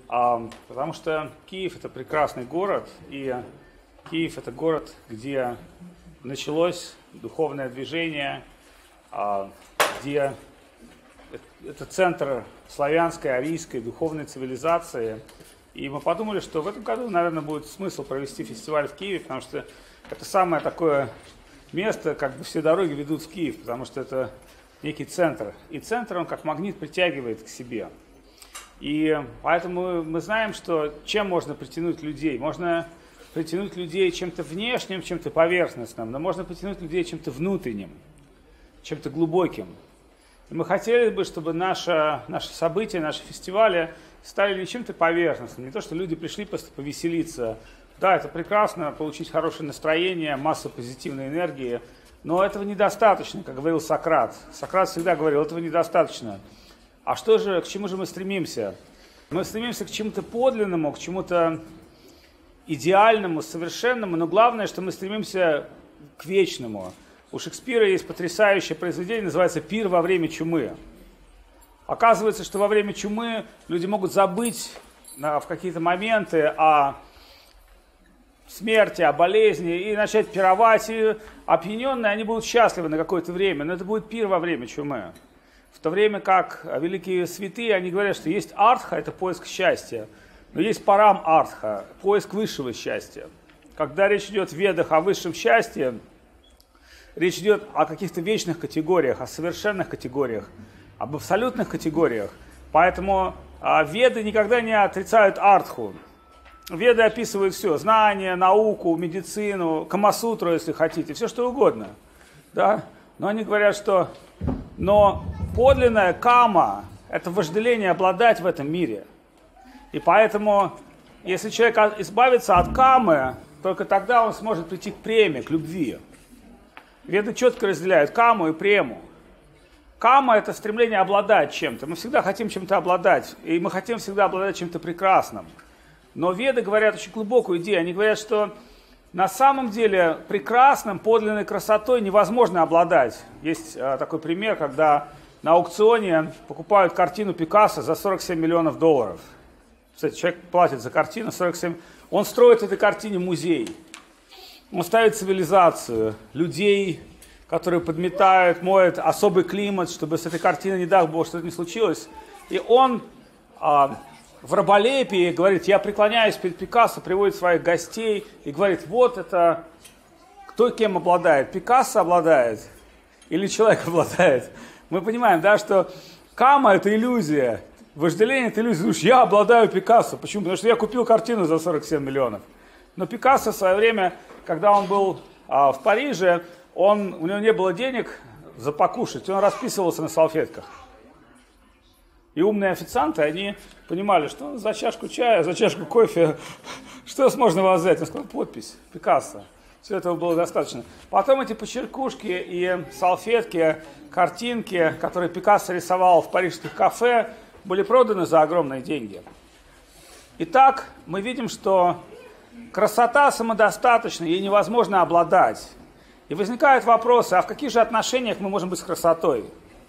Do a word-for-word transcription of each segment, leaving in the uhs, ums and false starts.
А, потому что Киев – это прекрасный город, и Киев – это город, где началось духовное движение, а, где это центр славянской, арийской духовной цивилизации. И мы подумали, что в этом году, наверное, будет смысл провести фестиваль в Киеве, потому что это самое такое место, как бы все дороги ведут в Киев, потому что это некий центр. И центр, он как магнит притягивает к себе. И поэтому мы знаем, что чем можно притянуть людей. Можно притянуть людей чем-то внешним, чем-то поверхностным, но можно притянуть людей чем-то внутренним, чем-то глубоким. И мы хотели бы, чтобы наше, наши события, наши фестивали стали не чем-то поверхностным, не то, что люди пришли просто повеселиться. Да, это прекрасно, получить хорошее настроение, массу позитивной энергии, но этого недостаточно, как говорил Сократ. Сократ всегда говорил, этого недостаточно. А что же, к чему же мы стремимся? Мы стремимся к чему-то подлинному, к чему-то идеальному, совершенному, но главное, что мы стремимся к вечному. У Шекспира есть потрясающее произведение, называется «Пир во время чумы». Оказывается, что во время чумы люди могут забыть в какие-то моменты о смерти, о болезни и начать пировать. И опьяненные они будут счастливы на какое-то время, но это будет пир во время чумы. В то время как великие святые, они говорят, что есть артха, это поиск счастья, но есть парам артха, поиск высшего счастья. Когда речь идет в ведах о высшем счастье, речь идет о каких-то вечных категориях, о совершенных категориях, об абсолютных категориях. Поэтому а, веды никогда не отрицают артху. Веды описывают все, знания, науку, медицину, камасутру, если хотите, все что угодно. Да? Но они говорят, что но подлинная кама – это вожделение обладать в этом мире. И поэтому, если человек избавится от камы, только тогда он сможет прийти к преме, к любви. Веды четко разделяют каму и прему. Кама – это стремление обладать чем-то. Мы всегда хотим чем-то обладать, и мы хотим всегда обладать чем-то прекрасным. Но веды говорят очень глубокую идею. Они говорят, что на самом деле прекрасным, подлинной красотой невозможно обладать. Есть а, такой пример, когда на аукционе покупают картину Пикассо за сорок семь миллионов долларов. Кстати, человек платит за картину сорок семь. Он строит в этой картине музей. Он ставит цивилизацию, людей, которые подметают, моют, особый климат, чтобы с этой картиной, не дай бог, что-то не случилось. И он а, в раболепии говорит, я преклоняюсь перед Пикассо, приводит своих гостей и говорит, вот это, кто кем обладает? Пикассо обладает или человек обладает? Мы понимаем, да, что кама – это иллюзия, вожделение – это иллюзия. Слушай, я обладаю Пикассо. Почему? Потому что я купил картину за сорок семь миллионов. Но Пикассо в свое время, когда он был а, в Париже, он, у него не было денег за покушать, он расписывался на салфетках. И умные официанты, они понимали, что за чашку чая, за чашку кофе, что можно вас взять? Он сказал, подпись, Пикассо. Все этого было достаточно. Потом эти почеркушки и салфетки, картинки, которые Пикассо рисовал в парижских кафе, были проданы за огромные деньги. Итак, мы видим, что красота самодостаточна, ей невозможно обладать. И возникают вопросы, а в каких же отношениях мы можем быть с красотой?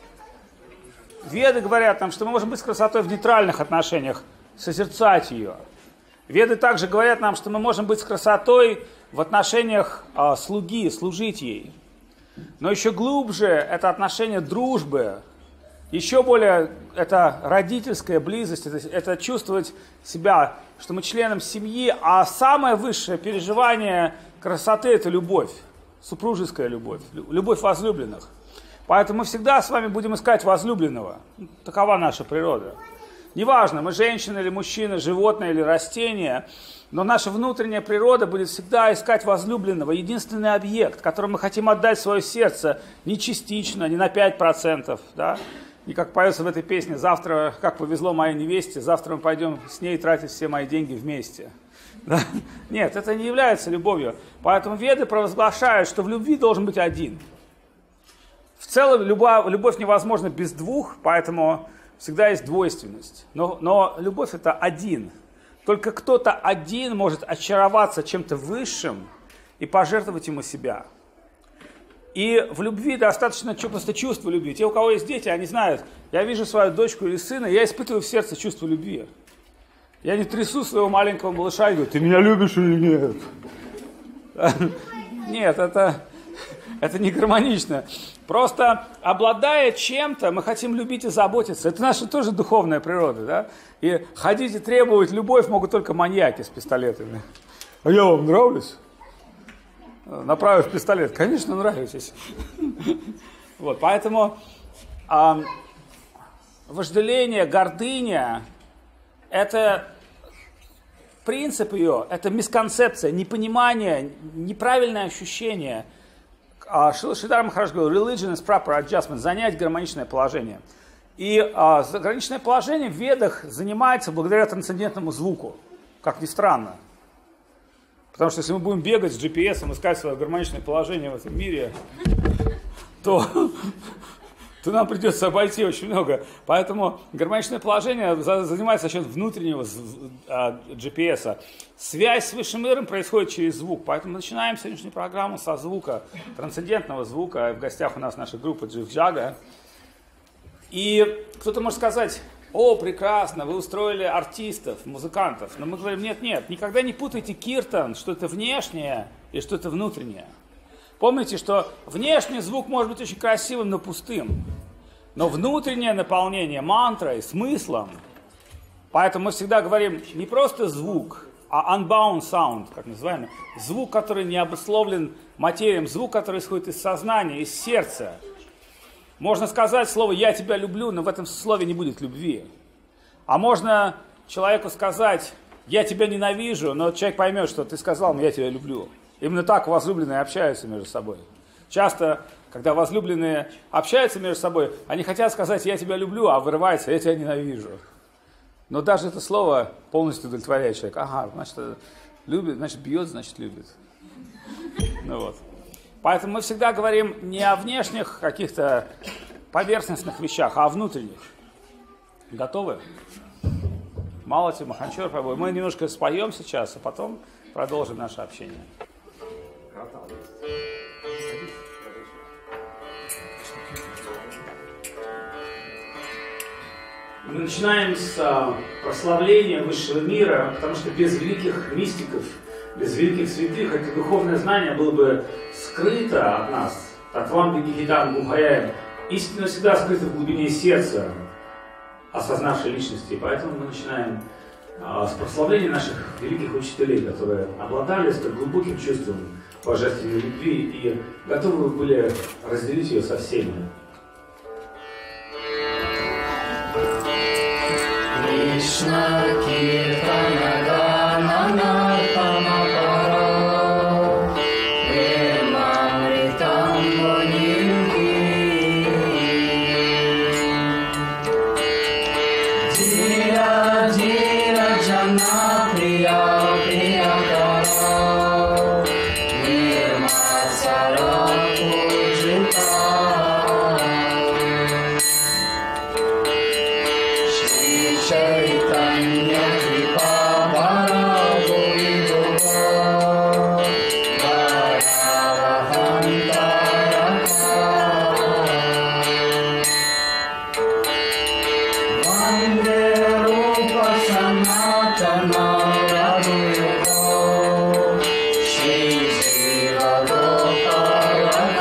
Веды говорят нам, что мы можем быть с красотой в нейтральных отношениях, созерцать ее. Веды также говорят нам, что мы можем быть с красотой в отношениях а, слуги, служить ей. Но еще глубже это отношение дружбы. Еще более это родительская близость, это, это чувствовать себя, что мы членом семьи, а самое высшее переживание красоты – это любовь, супружеская любовь, любовь возлюбленных. Поэтому мы всегда с вами будем искать возлюбленного. Такова наша природа. Неважно, мы женщины или мужчины, животные или растения, но наша внутренняя природа будет всегда искать возлюбленного, единственный объект, которому мы хотим отдать свое сердце не частично, не на пять процентов, да? И как поется в этой песне, завтра, как повезло моей невесте, завтра мы пойдем с ней тратить все мои деньги вместе. Да? Нет, это не является любовью. Поэтому веды провозглашают, что в любви должен быть один. В целом любовь, любовь невозможна без двух, поэтому всегда есть двойственность. Но, но любовь это один. Только кто-то один может очароваться чем-то высшим и пожертвовать ему себя. И в любви достаточно просто чувства любви. Те, у кого есть дети, они знают, я вижу свою дочку или сына, я испытываю в сердце чувство любви. Я не трясу своего маленького малыша и говорю, ты меня любишь или нет? Нет, это, это не гармонично. Просто обладая чем-то, мы хотим любить и заботиться. Это наша тоже духовная природа, да? И ходить и требовать любовь могут только маньяки с пистолетами. А я вам нравлюсь? Направив пистолет, конечно, нравитесь. Вот, поэтому а, вожделение, гордыня, это принцип ее, это мисконцепция, непонимание, неправильное ощущение. Шрила Махарадж говорил, religion is proper adjustment, занять гармоничное положение. И а, гармоничное положение в ведах занимается благодаря трансцендентному звуку, как ни странно. Потому что если мы будем бегать с джи пи эс, искать свое гармоничное положение в этом мире, то, то нам придется обойти очень много. Поэтому гармоничное положение занимается за счет внутреннего джи пи эс. Связь с высшим миром происходит через звук. Поэтому мы начинаем сегодняшнюю программу со звука, трансцендентного звука. В гостях у нас наша группа Джив Джага. И кто-то может сказать, о, прекрасно, вы устроили артистов, музыкантов. Но мы говорим, нет, нет, никогда не путайте киртан, что это внешнее и что это внутреннее. Помните, что внешний звук может быть очень красивым, но пустым. Но внутреннее наполнение мантрой, смыслом. Поэтому мы всегда говорим не просто звук, а unbound sound, как называемый. Звук, который не обусловлен материей, звук, который исходит из сознания, из сердца. Можно сказать слово «я тебя люблю», но в этом слове не будет любви. А можно человеку сказать «я тебя ненавижу», но человек поймет, что ты сказал, но я тебя люблю. Именно так возлюбленные общаются между собой. Часто, когда возлюбленные общаются между собой, они хотят сказать «я тебя люблю», а вырывается «я тебя ненавижу». Но даже это слово полностью удовлетворяет человека. Ага, значит, любит, значит бьет, значит любит. Ну вот. Поэтому мы всегда говорим не о внешних каких-то поверхностных вещах, а о внутренних. Готовы? Малати, Маханчор, Прабhu. Мы немножко споем сейчас, а потом продолжим наше общение. Мы начинаем с прославления высшего мира, потому что без великих мистиков, без великих святых это духовное знание было бы скрыто от нас. Татвам Бигихитам Гухаяем. Истина всегда скрыта в глубине сердца осознавшей личности. Поэтому мы начинаем а, с прославления наших великих учителей, которые обладали столь глубоким чувством божественной любви и готовы были разделить ее со всеми. Кришна Киртана Ганана Тамапара Вемамритам Мунинки Дира Дира Джана Прия Приякара Нирмасара Пуджита Chaitanya Kripa Bharago Vidoga Bharavahantayaka Vande Rupa Sanatana Radhuyoga Shri Jiva Lokarana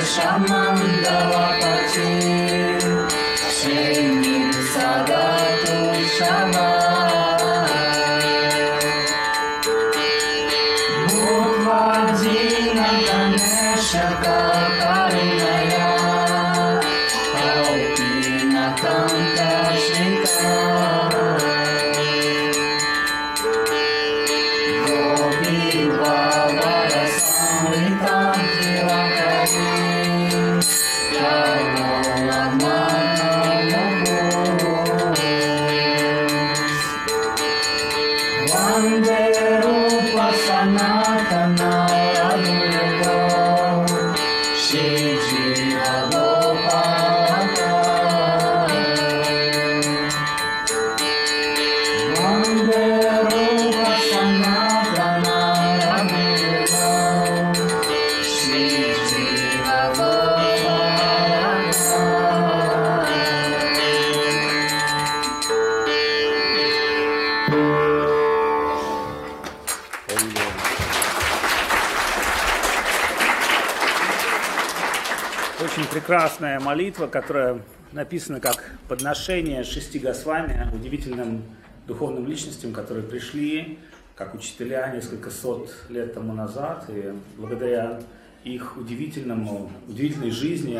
Прекрасная молитва, которая написана как подношение шести Госвами, удивительным духовным личностям, которые пришли как учителя несколько сот лет тому назад, и благодаря их удивительному, удивительной жизни,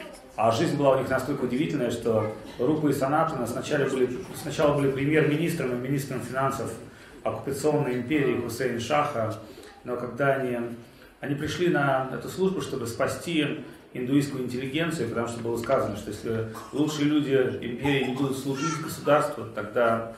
а жизнь была у них настолько удивительная, что Рупа и Санатана сначала были, сначала были премьер-министром и министром финансов оккупационной империи Хусейн Шаха, но когда они, они пришли на эту службу, чтобы спасти индуистскую интеллигенцию, потому что было сказано, что если лучшие люди империи не будут служить государству, тогда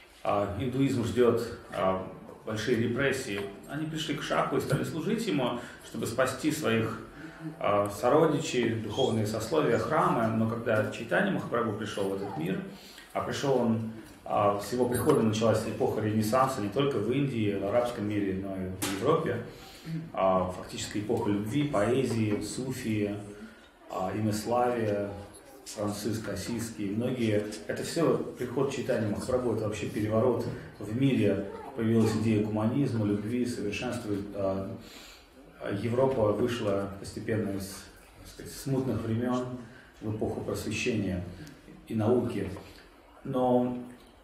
а, индуизм ждет а, большие репрессии. Они пришли к Шаху и стали служить ему, чтобы спасти своих а, сородичей, духовные сословия, храмы. Но когда Чайтанья Махапрабху пришел в этот мир, а пришел он, а, с его приходом началась эпоха Ренессанса не только в Индии, в арабском мире, но и в Европе. А, фактически эпоха любви, поэзии, суфии, а, имяславия, Франциск Ассизский, многие, это все приход Чайтаньи Махапрабху, это вообще переворот в мире, появилась идея гуманизма, любви, совершенства. А, Европа вышла постепенно из, так сказать, смутных времен в эпоху просвещения и науки. Но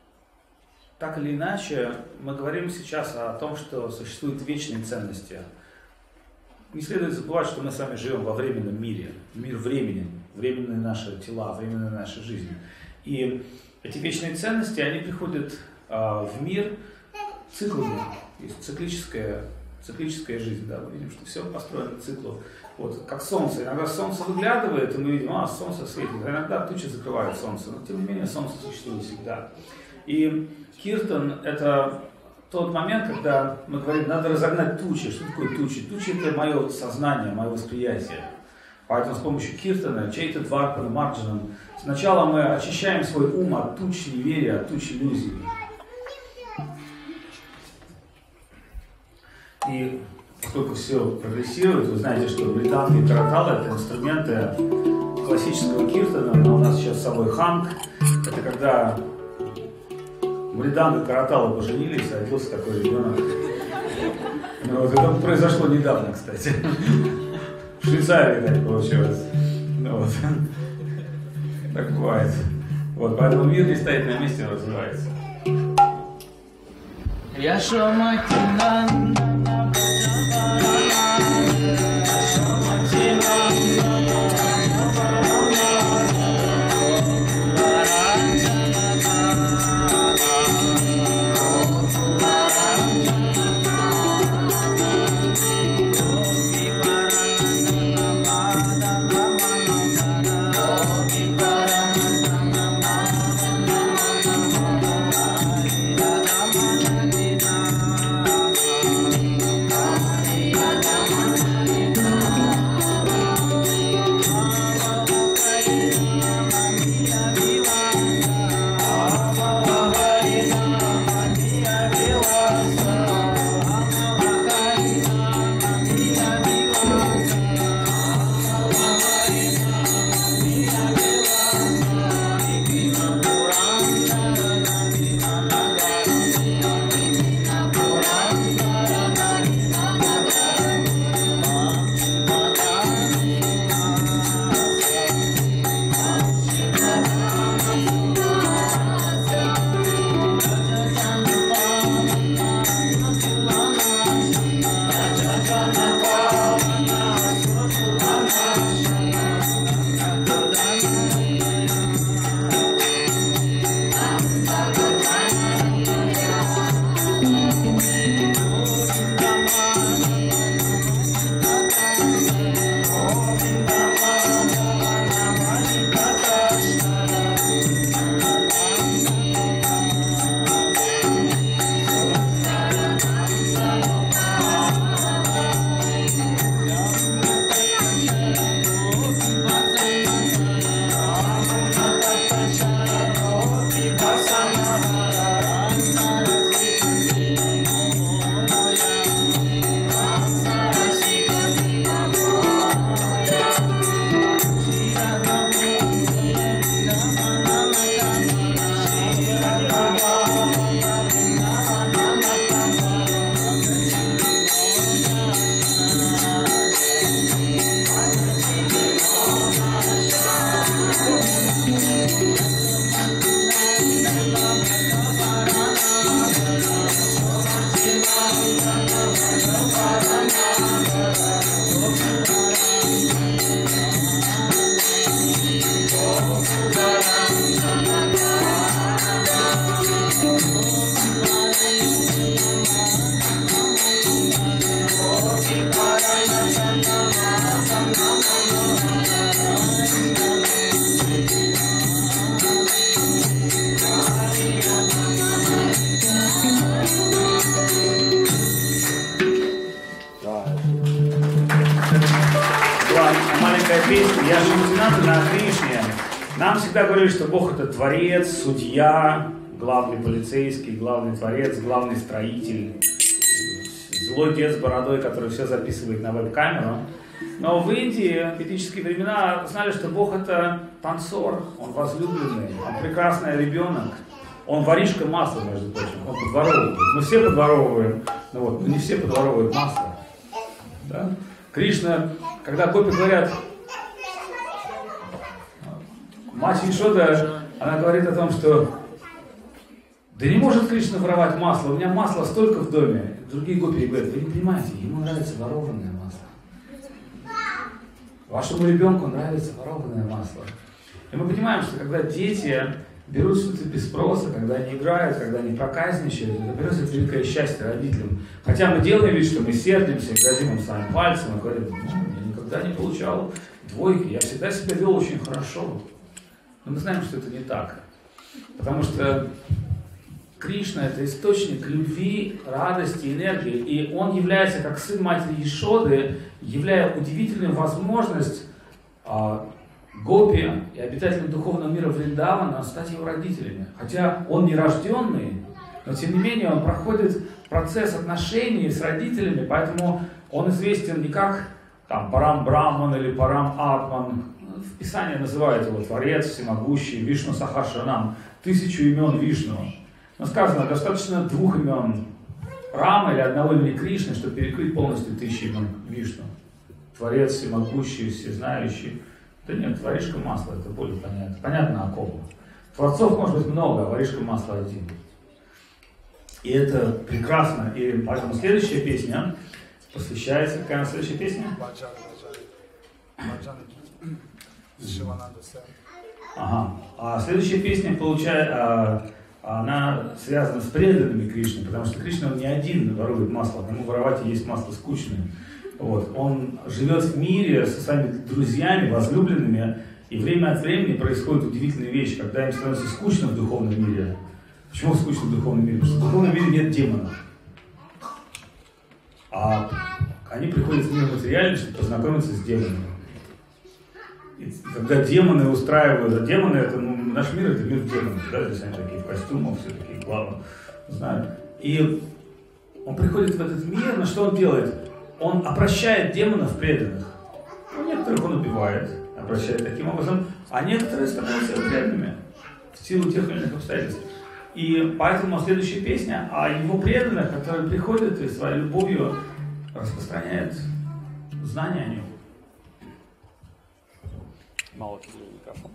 так или иначе, мы говорим сейчас о том, что существуют вечные ценности. Не следует забывать, что мы с вами живем во временном мире. Мир временен, временные наши тела, временная наша жизнь. И эти вечные ценности, они приходят а, в мир циклами. Есть циклическая, циклическая жизнь, да, мы видим, что все построено по циклу. Вот, как солнце. Иногда солнце выглядывает, и мы видим, а, солнце светит. Иногда тучи закрывают солнце, но тем не менее солнце существует всегда. И киртан — это тот момент, когда мы говорим, надо разогнать тучи. Что такое тучи? Тучи — это мое сознание, мое восприятие. Поэтому с помощью киртана, чейта дварпана, марджанам, сначала мы очищаем свой ум от туч неверия, от туч иллюзий. И поскольку все прогрессирует, вы знаете, что британки и караталы — это инструменты классического киртана, но у нас сейчас с собой ханг. Это когда Мриданга и Каратала поженились, родился такой ребенок. Ну, вот это произошло недавно, кстати. В Швейцарии так получилось. Ну, вот. Так бывает. Вот, поэтому мир не стоит на месте, а развивается. Я же лейтенант на Кришне. Нам всегда говорили, что Бог это творец, судья, главный полицейский, главный творец, главный строитель. Злой дед с бородой, который все записывает на веб-камеру. Но в Индии в ведические времена знали, что Бог это танцор, он возлюбленный, он прекрасный ребенок. Он воришка масла, между прочим, он подворовывает. Мы все подворовываем, но вот, не все подворовывают масло. Да? Кришна, когда гопи говорят, мать Ишода, она говорит о том, что да не может Кришна воровать масло, у меня масла столько в доме. Другие гопи говорят, вы не понимаете, ему нравится ворованное масло. Вашему ребенку нравится ворованное масло. И мы понимаем, что когда дети берут что-то без спроса, когда они играют, когда они проказничают, это приносит великое счастье родителям. Хотя мы делаем вид, что мы сердимся, грозим им своим пальцем, и говорим, ну, я никогда не получал двойки, я всегда себя вел очень хорошо. Но мы знаем, что это не так. Потому что Кришна — это источник любви, радости, энергии, и он является, как сын матери Ешоды, являя удивительную возможность а, гопи и обитателям духовного мира Вриндавана стать его родителями. Хотя он не рожденный, но тем не менее он проходит процесс отношений с родителями, поэтому он известен не как там, Парам Брахман или Парам Атман. В Писании называют его Творец, Всемогущий, Вишну Сахасранам, тысячу имен Вишну. Но сказано, достаточно двух имен Рама или одного имени Кришны, чтобы перекрыть полностью тысячи имен Вишну. Творец, Всемогущий, Всезнающий. Да нет, воришка масла, это более понятно. Понятно о ком. Творцов может быть много, а воришка масла один. И это прекрасно. И поэтому следующая песня посвящается... Какая следующая песня? Ага. А следующая песня получает... А, она связана с преданными Кришны, потому что Кришна он не один ворует масло, ему воровать и есть масло скучное. Вот. Он живет в мире со своими друзьями, возлюбленными, и время от времени происходят удивительные вещи, когда им становится скучно в духовном мире. Почему скучно в духовном мире? Потому что в духовном мире нет демонов. А они приходят в мир материальный, чтобы познакомиться с демонами. И когда демоны устраивают, а демоны это, ну, наш мир это мир демонов, да, то есть они такие в костюмах, все такие главы, знают. И он приходит в этот мир, но что он делает? Он обращает демонов преданных. Ну, некоторых он убивает, обращает таким образом, а некоторые становятся преданными в силу тех или иных обстоятельств. И поэтому следующая песня о его преданных, которые приходят и своей любовью распространяют знания о нем. Мало тебе микрофон.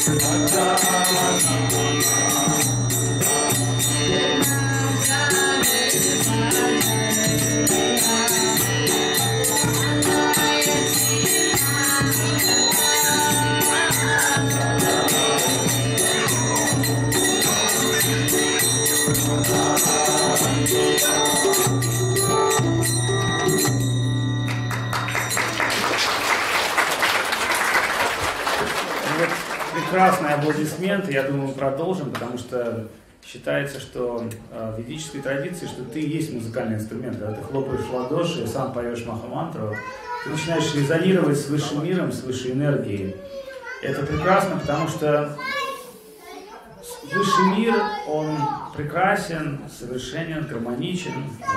Прекрасные аплодисменты, я думаю, мы продолжим, потому что считается, что э, в ведической традиции, что ты и есть музыкальный инструмент. Когда ты хлопаешь в ладоши, сам поешь Махамантру, ты начинаешь резонировать с высшим миром, с высшей энергией. Это прекрасно, потому что высший мир, он прекрасен, совершенен, гармоничен.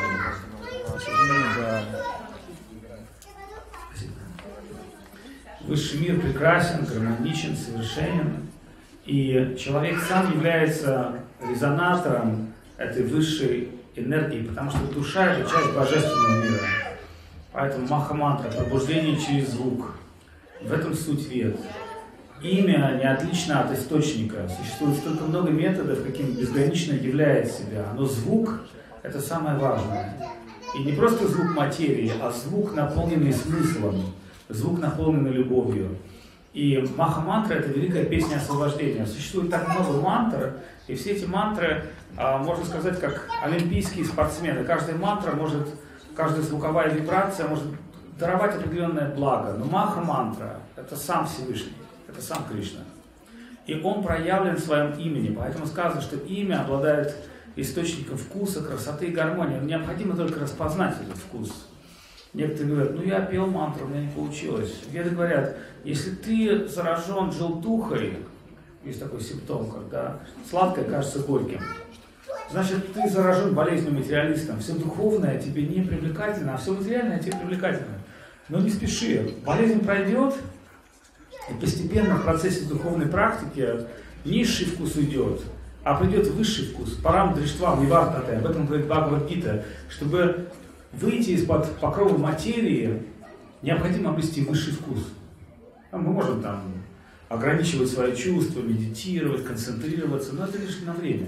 Высший мир прекрасен, гармоничен, совершенен. И человек сам является резонатором этой высшей энергии, потому что душа — это часть божественного мира. Поэтому Махамантра, пробуждение через звук, в этом суть вед. Имя не отлично от источника. Существует столько много методов, каким безгранично являет себя. Но звук — это самое важное. И не просто звук материи, а звук, наполненный смыслом, звук, наполненный любовью. И Махамантра — это великая песня освобождения. Существует так много мантр, и все эти мантры, можно сказать, как олимпийские спортсмены. Каждая мантра может, каждая звуковая вибрация может даровать определенное благо. Но Махамантра — это сам Всевышний, это сам Кришна. И он проявлен в своем имени. Поэтому сказано, что имя обладает источником вкуса, красоты и гармонии. Необходимо только распознать этот вкус. Некоторые говорят, ну я пел мантру, у меня не получилось. Веды говорят, если ты заражен желтухой, есть такой симптом, когда сладкое кажется горьким, значит ты заражен болезнью материалистом. Все духовное тебе не привлекательно, а все материальное тебе привлекательно. Но не спеши, болезнь пройдет, и постепенно в процессе духовной практики низший вкус уйдет, а придет высший вкус. Парам дриштвам нивартате, об этом говорит Бхагавад-гита, чтобы выйти из-под покрова материи, необходимо обрести высший вкус. Мы можем там ограничивать свои чувства, медитировать, концентрироваться, но это лишь на время.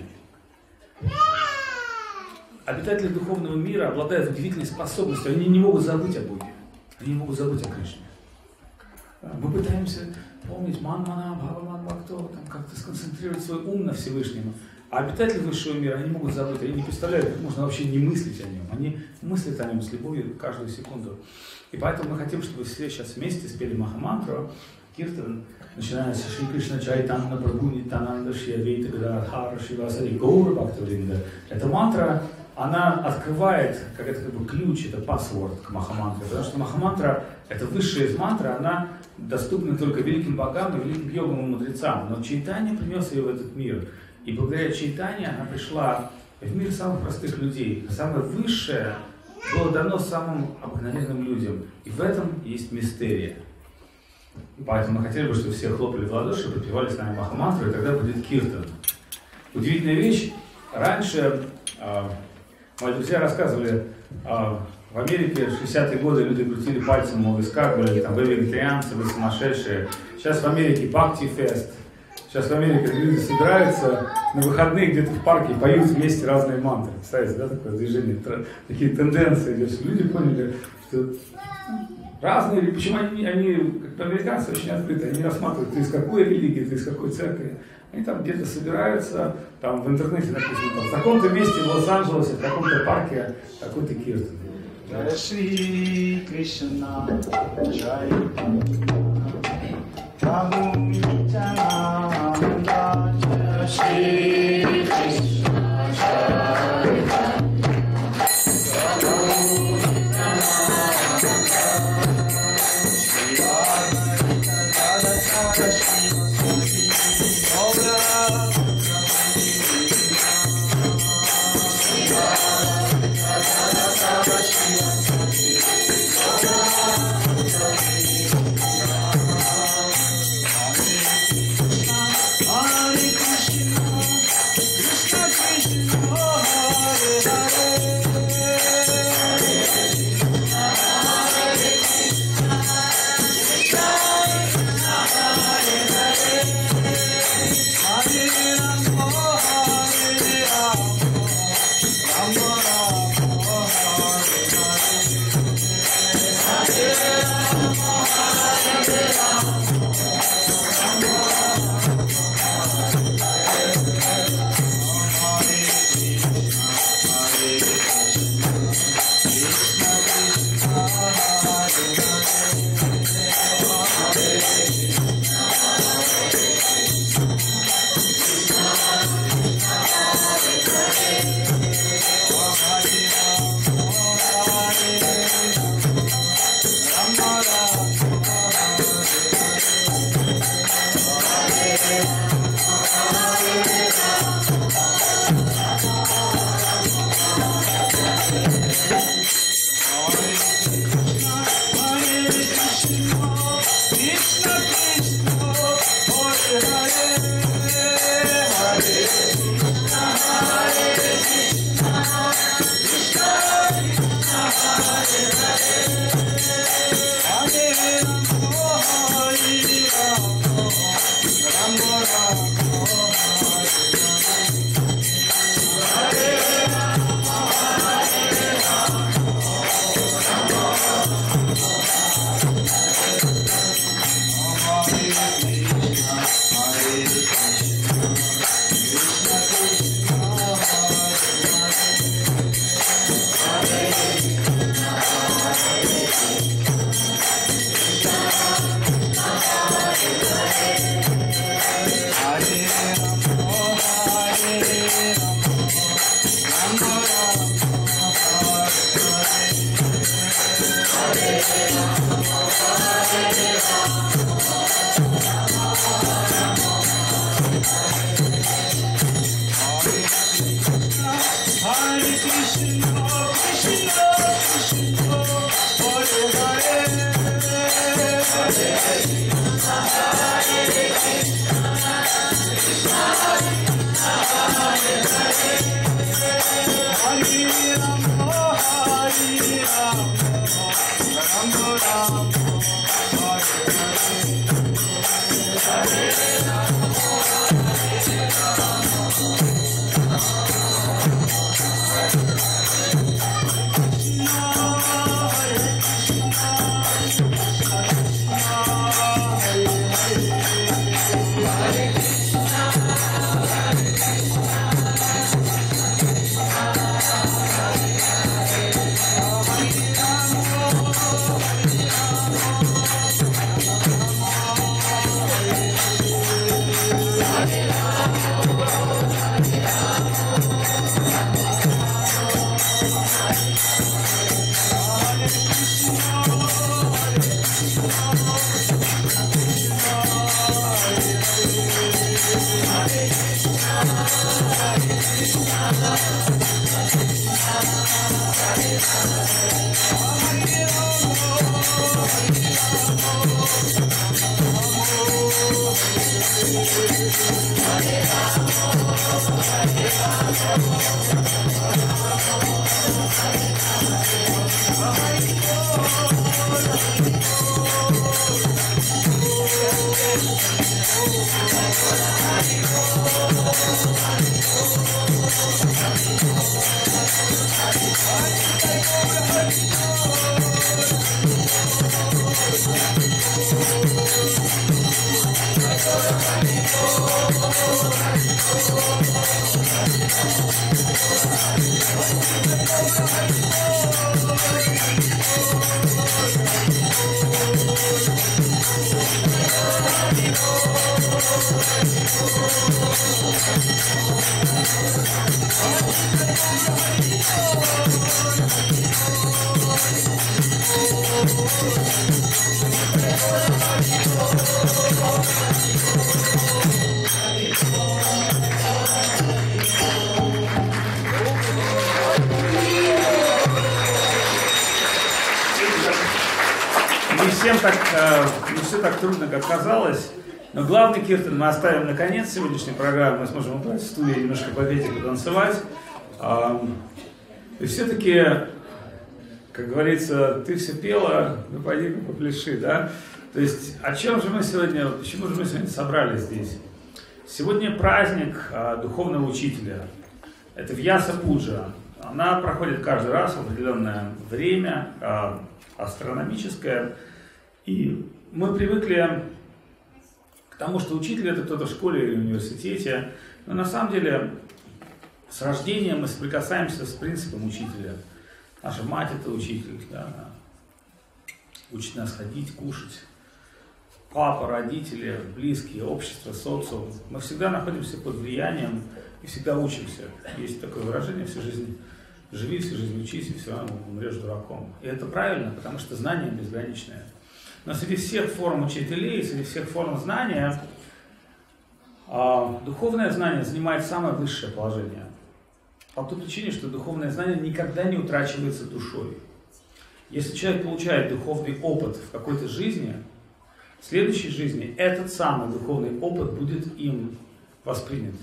Обитатели духовного мира обладают удивительной способностью, они не могут забыть о Боге, они не могут забыть о Кришне. Мы пытаемся помнить ман-мана, бхава-ман, бхакто, там как-то сконцентрировать свой ум на Всевышнем. А обитатели высшего мира, они могут забыть, они не представляют, как можно вообще не мыслить о нем. Они мыслят о нем с любовью каждую секунду. И поэтому мы хотим, чтобы все сейчас вместе спели Махамантру, Киртан, начиная с Шри Кришна Чайтанна Прабху Нитананда Шри Адвайта Гададхара Шривасари Гаура Бхактавринда. Эта мантра, она открывает, как это как бы ключ, это паспорт к Махамантре. Потому что Махамантра, это высшая из мантры, она доступна только великим богам и великим йогам и мудрецам. Но Чайтанья принес ее в этот мир. И благодаря Чайтанье она пришла в мир самых простых людей. Самое высшее было дано самым обыкновенным людям. И в этом есть мистерия. Поэтому мы хотели бы, чтобы все хлопали в ладоши и подпевали с нами Махамантру, и тогда будет киртан. Удивительная вещь. Раньше э, мои друзья рассказывали, э, в Америке в шестидесятые годы люди крутили пальцем у виска, говорили, там, вы вегетарианцы, вы сумасшедшие. Сейчас в Америке Бхакти-фест. Сейчас в Америке люди собираются на выходные где-то в парке и поют вместе разные мантры. Представляете, да, такое движение, такие тенденции. Люди поняли, что разные, почему они, они как американцы, очень открыты, они рассматривают, ты из какой религии, ты из какой церкви. Они там где-то собираются, там в интернете написано, там, в таком-то месте в Лос-Анджелесе, в таком-то парке, такой-то киртан. Джай Шри Кришна, Джай Прабху Нитянанда, Джай Шри Кришна, Джай Hare Krishna, Всем так, э, не все так трудно, как казалось. Но главный киртан мы оставим на конец сегодняшней программы. Мы сможем убрать стул и немножко попеть и потанцевать. Э, и все-таки, как говорится, ты все пела, ну пойди попляши, да? То есть, о чем же мы сегодня, почему же мы сегодня собрались здесь? Сегодня праздник э, духовного учителя. Это Вьяса-пуджа. Она проходит каждый раз в определенное время, э, астрономическое. И мы привыкли к тому, что учитель это кто-то в школе или университете, но на самом деле с рождения мы соприкасаемся с принципом учителя. Наша мать это учитель, да, она учит нас ходить, кушать. Папа, родители, близкие, общество, социум. Мы всегда находимся под влиянием и всегда учимся. Есть такое выражение: всю жизнь живи, всю жизнь учись, и все равно умрешь дураком. И это правильно, потому что знание безграничное. Но среди всех форм учителей, среди всех форм знания, А духовное знание занимает самое высшее положение. По той причине, что духовное знание никогда не утрачивается душой. Если человек получает духовный опыт в какой-то жизни, в следующей жизни этот самый духовный опыт будет им воспринят.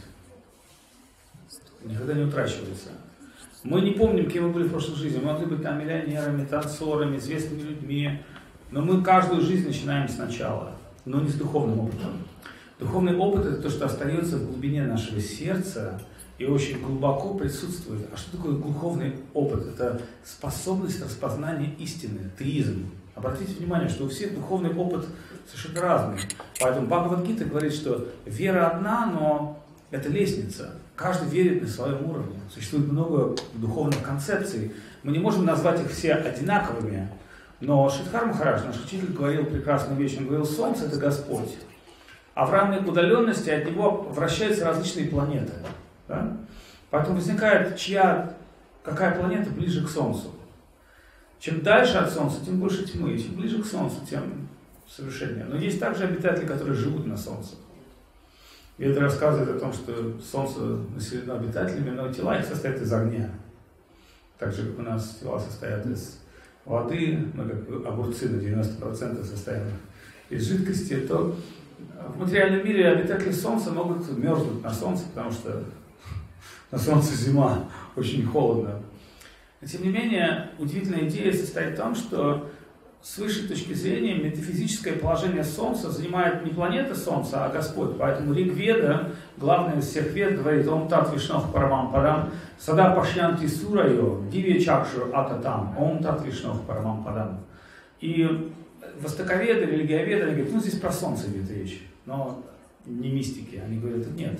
Никогда не утрачивается. Мы не помним, кем мы были в прошлой жизни. Мы могли быть там миллионерами, танцорами, известными людьми. Но мы каждую жизнь начинаем сначала, но не с духовным опытом. Духовный опыт – это то, что остается в глубине нашего сердца и очень глубоко присутствует. А что такое духовный опыт? Это способность распознания истины, теизм. Обратите внимание, что у всех духовный опыт совершенно разный. Поэтому Бхагавад-гита говорит, что вера одна, но это лестница. Каждый верит на своем уровне. Существует много духовных концепций. Мы не можем назвать их все одинаковыми. Но Шридхар Махарадж, наш учитель, говорил прекрасную вещь. Он говорил, солнце – это Господь. А в равной удаленности от него вращаются различные планеты. Да? Поэтому возникает, чья, какая планета ближе к Солнцу. Чем дальше от Солнца, тем больше тьмы. Чем ближе к Солнцу, тем совершеннее. Но есть также обитатели, которые живут на Солнце. И это рассказывает о том, что Солнце населено обитателями, но тела их состоят из огня. Так же, как у нас тела состоят из воды, мы как огурцы на девяносто процентов состоим из жидкости, то в материальном мире обитатели Солнца могут мерзнуть на Солнце, потому что на Солнце зима, очень холодно. Но, тем не менее, удивительная идея состоит в том, что с высшей точки зрения метафизическое положение Солнца занимает не планета Солнца, а Господь. Поэтому Ригведа, главный из всех вед, говорит «Ом тат вишнох парамам падам, сада пашьянти сурайо, дивья чакшу ататам, ом тат вишнох парамам падам». И востоковеды, религиоведы, они говорят, ну здесь про Солнце идет речь, но не мистики. Они говорят, нет.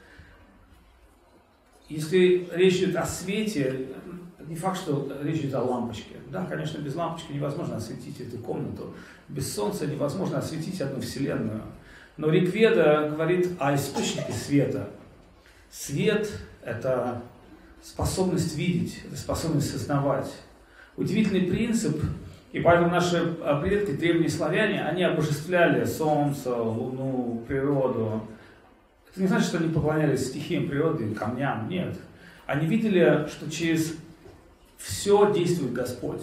Если речь идет о свете, не факт, что речь идет о лампочке. Да, конечно, без лампочки невозможно осветить эту комнату. Без солнца невозможно осветить одну вселенную. Но Ригведа говорит о источнике света. Свет – это способность видеть, это способность сознавать. Удивительный принцип, и поэтому наши предки, древние славяне, они обожествляли солнце, луну, природу. Это не значит, что они поклонялись стихиям природы, камням, нет. Они видели, что через все действует Господь.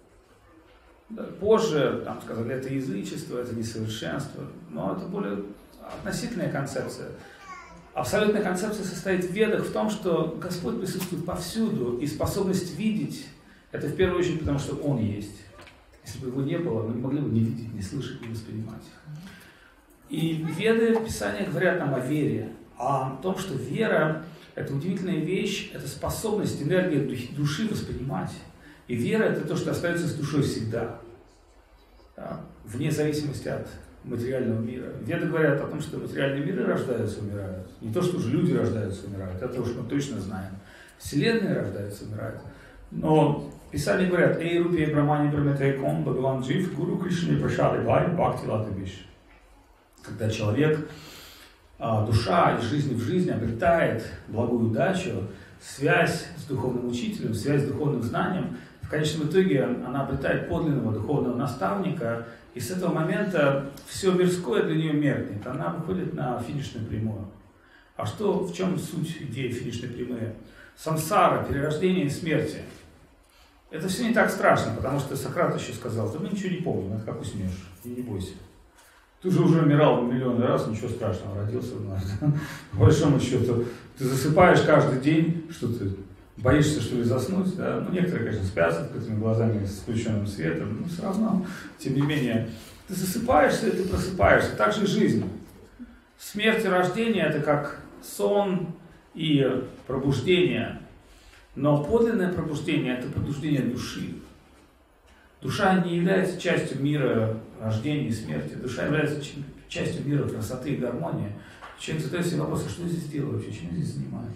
Позже там сказали, это язычество, это несовершенство, но это более относительная концепция. Абсолютная концепция состоит в ведах в том, что Господь присутствует повсюду, и способность видеть – это в первую очередь потому, что Он есть. Если бы Его не было, мы не могли бы не видеть, не слышать, не воспринимать. И веды, Писания говорят нам о вере, о том, что вера – это удивительная вещь, это способность, энергия души воспринимать. И вера – это то, что остается с душой всегда, да, вне зависимости от материального мира. Веды говорят о том, что материальные миры рождаются, умирают. Не то, что уже люди рождаются, умирают, это уж мы точно знаем. Вселенные рождаются, умирают. Но Писания говорят, «Эй, рупи брамани прометейком, Бхагаван джив, гуру Кришне прашады вай, бхакти латабиш». Когда человек, душа из жизни в жизнь обретает благую удачу, связь с духовным учителем, связь с духовным знанием, в конечном итоге она обретает подлинного духовного наставника, и с этого момента все мирское для нее меркнет, она выходит на финишную прямую. А что, в чем суть идеи финишной прямой? Самсара, перерождение и смерти. Это все не так страшно, потому что Сократ еще сказал, да мы ничего не помним, это как уснешь, и не бойся. Ты же уже умирал миллионы раз, ничего страшного, родился вновь. По большому счету, ты засыпаешь каждый день, что ты боишься, что ли, заснуть, да? Ну, некоторые, конечно, спят с открытыми глазами, с включенным светом, но все равно, тем не менее, ты засыпаешься, и ты просыпаешься. Так же и жизнь. Смерть и рождение – это как сон и пробуждение. Но подлинное пробуждение – это пробуждение души. Душа не является частью мира рождения и смерти. Душа является частью мира красоты и гармонии. Человек задает себе вопрос, а что я здесь делаю вообще, чем я здесь занимаюсь?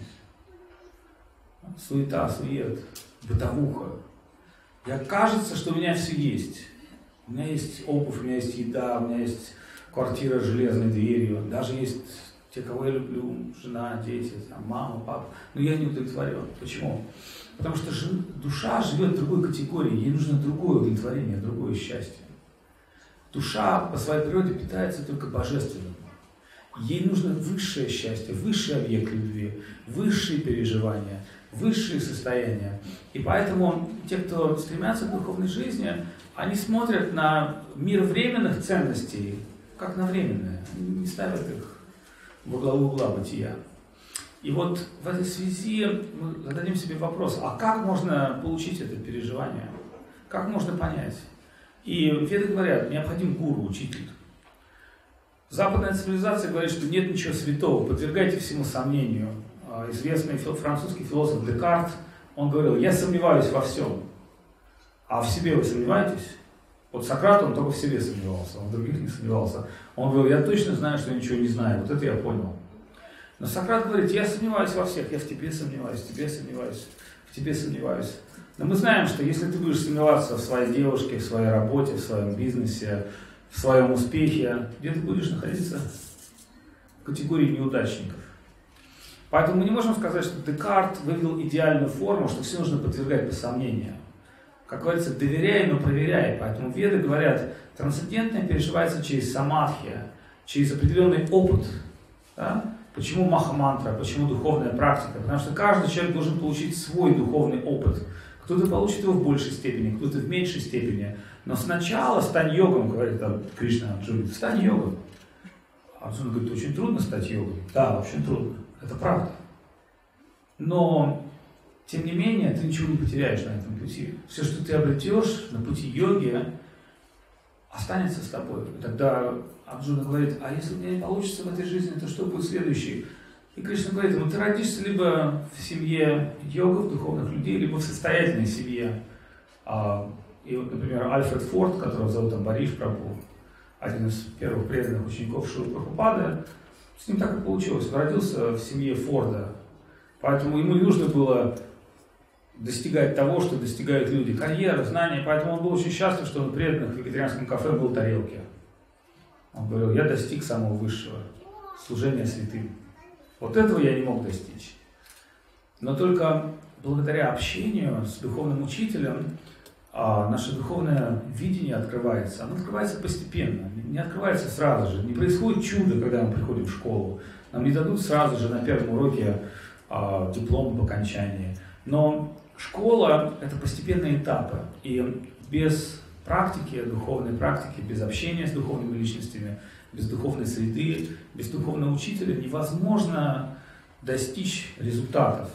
Суета, сует, бытовуха. Я кажется, что у меня все есть. У меня есть обувь, у меня есть еда, у меня есть квартира с железной дверью. Даже есть те, кого я люблю, жена, дети, там, мама, папа. Но я не удовлетворен. Почему? Потому что душа живет в другой категории, ей нужно другое удовлетворение, другое счастье. Душа по своей природе питается только божественным. Ей нужно высшее счастье, высший объект любви, высшие переживания, высшие состояния. И поэтому те, кто стремятся к духовной жизни, они смотрят на мир временных ценностей, как на временные. Они не ставят их во главу угла бытия. И вот в этой связи мы зададим себе вопрос, а как можно получить это переживание? Как можно понять? И веды говорят, необходим гуру, учитель. Западная цивилизация говорит, что нет ничего святого, подвергайте всему сомнению. Известный французский философ Декарт, он говорил, я сомневаюсь во всем. А в себе вы сомневаетесь? Вот Сократ, он только в себе сомневался, он в других не сомневался. Он говорил, я точно знаю, что я ничего не знаю, вот это я понял. Но Сократ говорит, я сомневаюсь во всех, я в тебе сомневаюсь, в тебе сомневаюсь, в тебе сомневаюсь. Но мы знаем, что если ты будешь сомневаться в своей девушке, в своей работе, в своем бизнесе, в своем успехе, где ты будешь находиться? В категории неудачников. Поэтому мы не можем сказать, что Декарт вывел идеальную форму, что все нужно подвергать по сомнению. Как говорится, доверяй, но проверяй. Поэтому веды говорят, трансцендентное переживается через самадхи, через определенный опыт. Да? Почему маха-мантра, почему духовная практика? Потому что каждый человек должен получить свой духовный опыт. Кто-то получит его в большей степени, кто-то в меньшей степени. Но сначала стань йогом, говорит там Кришна Арджуне, стань йогом. Арджуна говорит, очень трудно стать йогом. Да, очень трудно. Это правда. Но, тем не менее, ты ничего не потеряешь на этом пути. Все, что ты обретешь на пути йоги, останется с тобой. И тогда Арджуна говорит, а если у меня не получится в этой жизни, то что будет следующий? И Кришна говорит, ну ты родишься либо в семье йогов, духовных людей, либо в состоятельной семье. И вот, например, Альфред Форд, которого зовут Амбариш Прабху, один из первых преданных учеников Шрилы Прабхупады, с ним так и получилось. Он родился в семье Форда. Поэтому ему не нужно было достигать того, что достигают люди. Карьера, знания. Поэтому он был очень счастлив, что он в преданных вегетарианском кафе был тарелки. Он говорил, я достиг самого высшего. Служения святым. Вот этого я не мог достичь. Но только благодаря общению с духовным учителем а наше духовное видение открывается. Оно открывается постепенно, не открывается сразу же. Не происходит чудо, когда мы приходим в школу. Нам не дадут сразу же на первом уроке а, диплом об окончании. Но школа – это постепенные этапы. И без практики, духовной практики, без общения с духовными личностями, без духовной среды, без духовного учителя невозможно достичь результатов.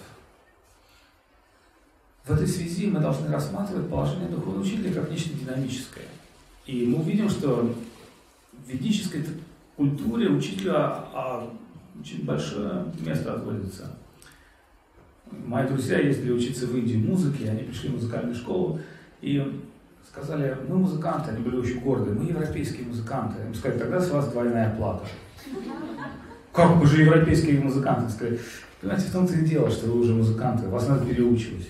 В этой связи мы должны рассматривать положение духовного учителя как нечто динамическое. И мы увидим, что в ведической культуре учителю очень большое место отводится. Мои друзья ездили учиться в Индию музыке, они пришли в музыкальную школу и сказали, мы музыканты, они были очень гордые, мы европейские музыканты. Им сказали, тогда с вас двойная плата. Как вы же европейские музыканты? Сказали, понимаете, в том-то и дело, что вы уже музыканты, вас надо переучивать.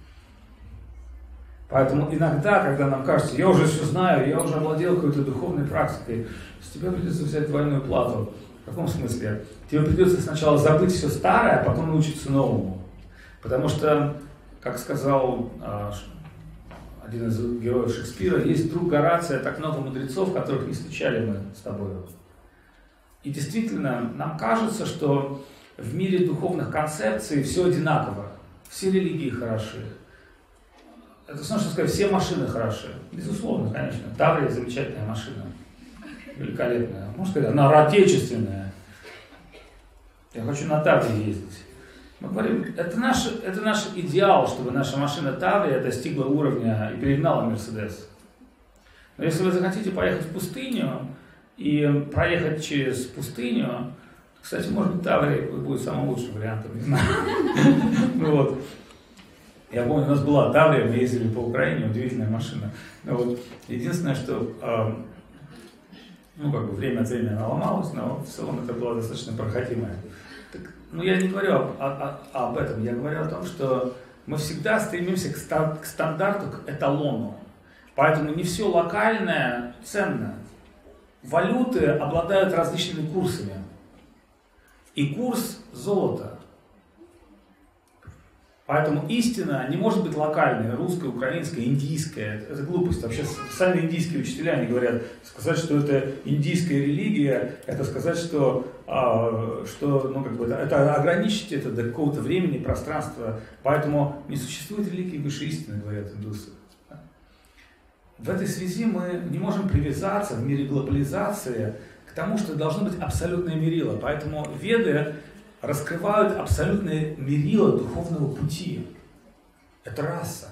Поэтому иногда, когда нам кажется, я уже все знаю, я уже овладел какой-то духовной практикой, с тебя придется взять двойную плату. В каком смысле? Тебе придется сначала забыть все старое, а потом научиться новому. Потому что, как сказал а, один из героев Шекспира, есть друг Горация, так много мудрецов, которых не встречали мы с тобой. И действительно, нам кажется, что в мире духовных концепций все одинаково. Все религии хороши. Это значит, что сказать, все машины хороши. Безусловно, конечно. Таврия замечательная машина. Великолепная. Можно сказать, она отечественная. Я хочу на Таврии ездить. Мы говорим, это наш, это наш идеал, чтобы наша машина Таврия достигла уровня и перегнала Мерседес. Но если вы захотите поехать в пустыню и проехать через пустыню, кстати, может быть, Таврия будет самым лучшим вариантом, не знаю. Вот. Я помню, у нас была Таврия, мы ездили по Украине, удивительная машина. Но вот единственное, что э, ну, как бы время от времени она ломалась, но в целом это была достаточно проходимая. Так, ну, я не говорю об, о, о, об этом, я говорю о том, что мы всегда стремимся к, ста, к стандарту, к эталону. Поэтому не все локальное ценно. Валюты обладают различными курсами. И курс золота. Поэтому истина не может быть локальной, русская, украинская, индийская. Это глупость. Вообще сами индийские учителя, они говорят, сказать, что это индийская религия, это сказать, что, а, что ну, как бы, это ограничить это до какого-то времени, пространства. Поэтому не существует религии выше истины, говорят индусы. В этой связи мы не можем привязаться в мире глобализации к тому, что должно быть абсолютное мерило. Поэтому веды раскрывают абсолютное мерило духовного пути. Это раса.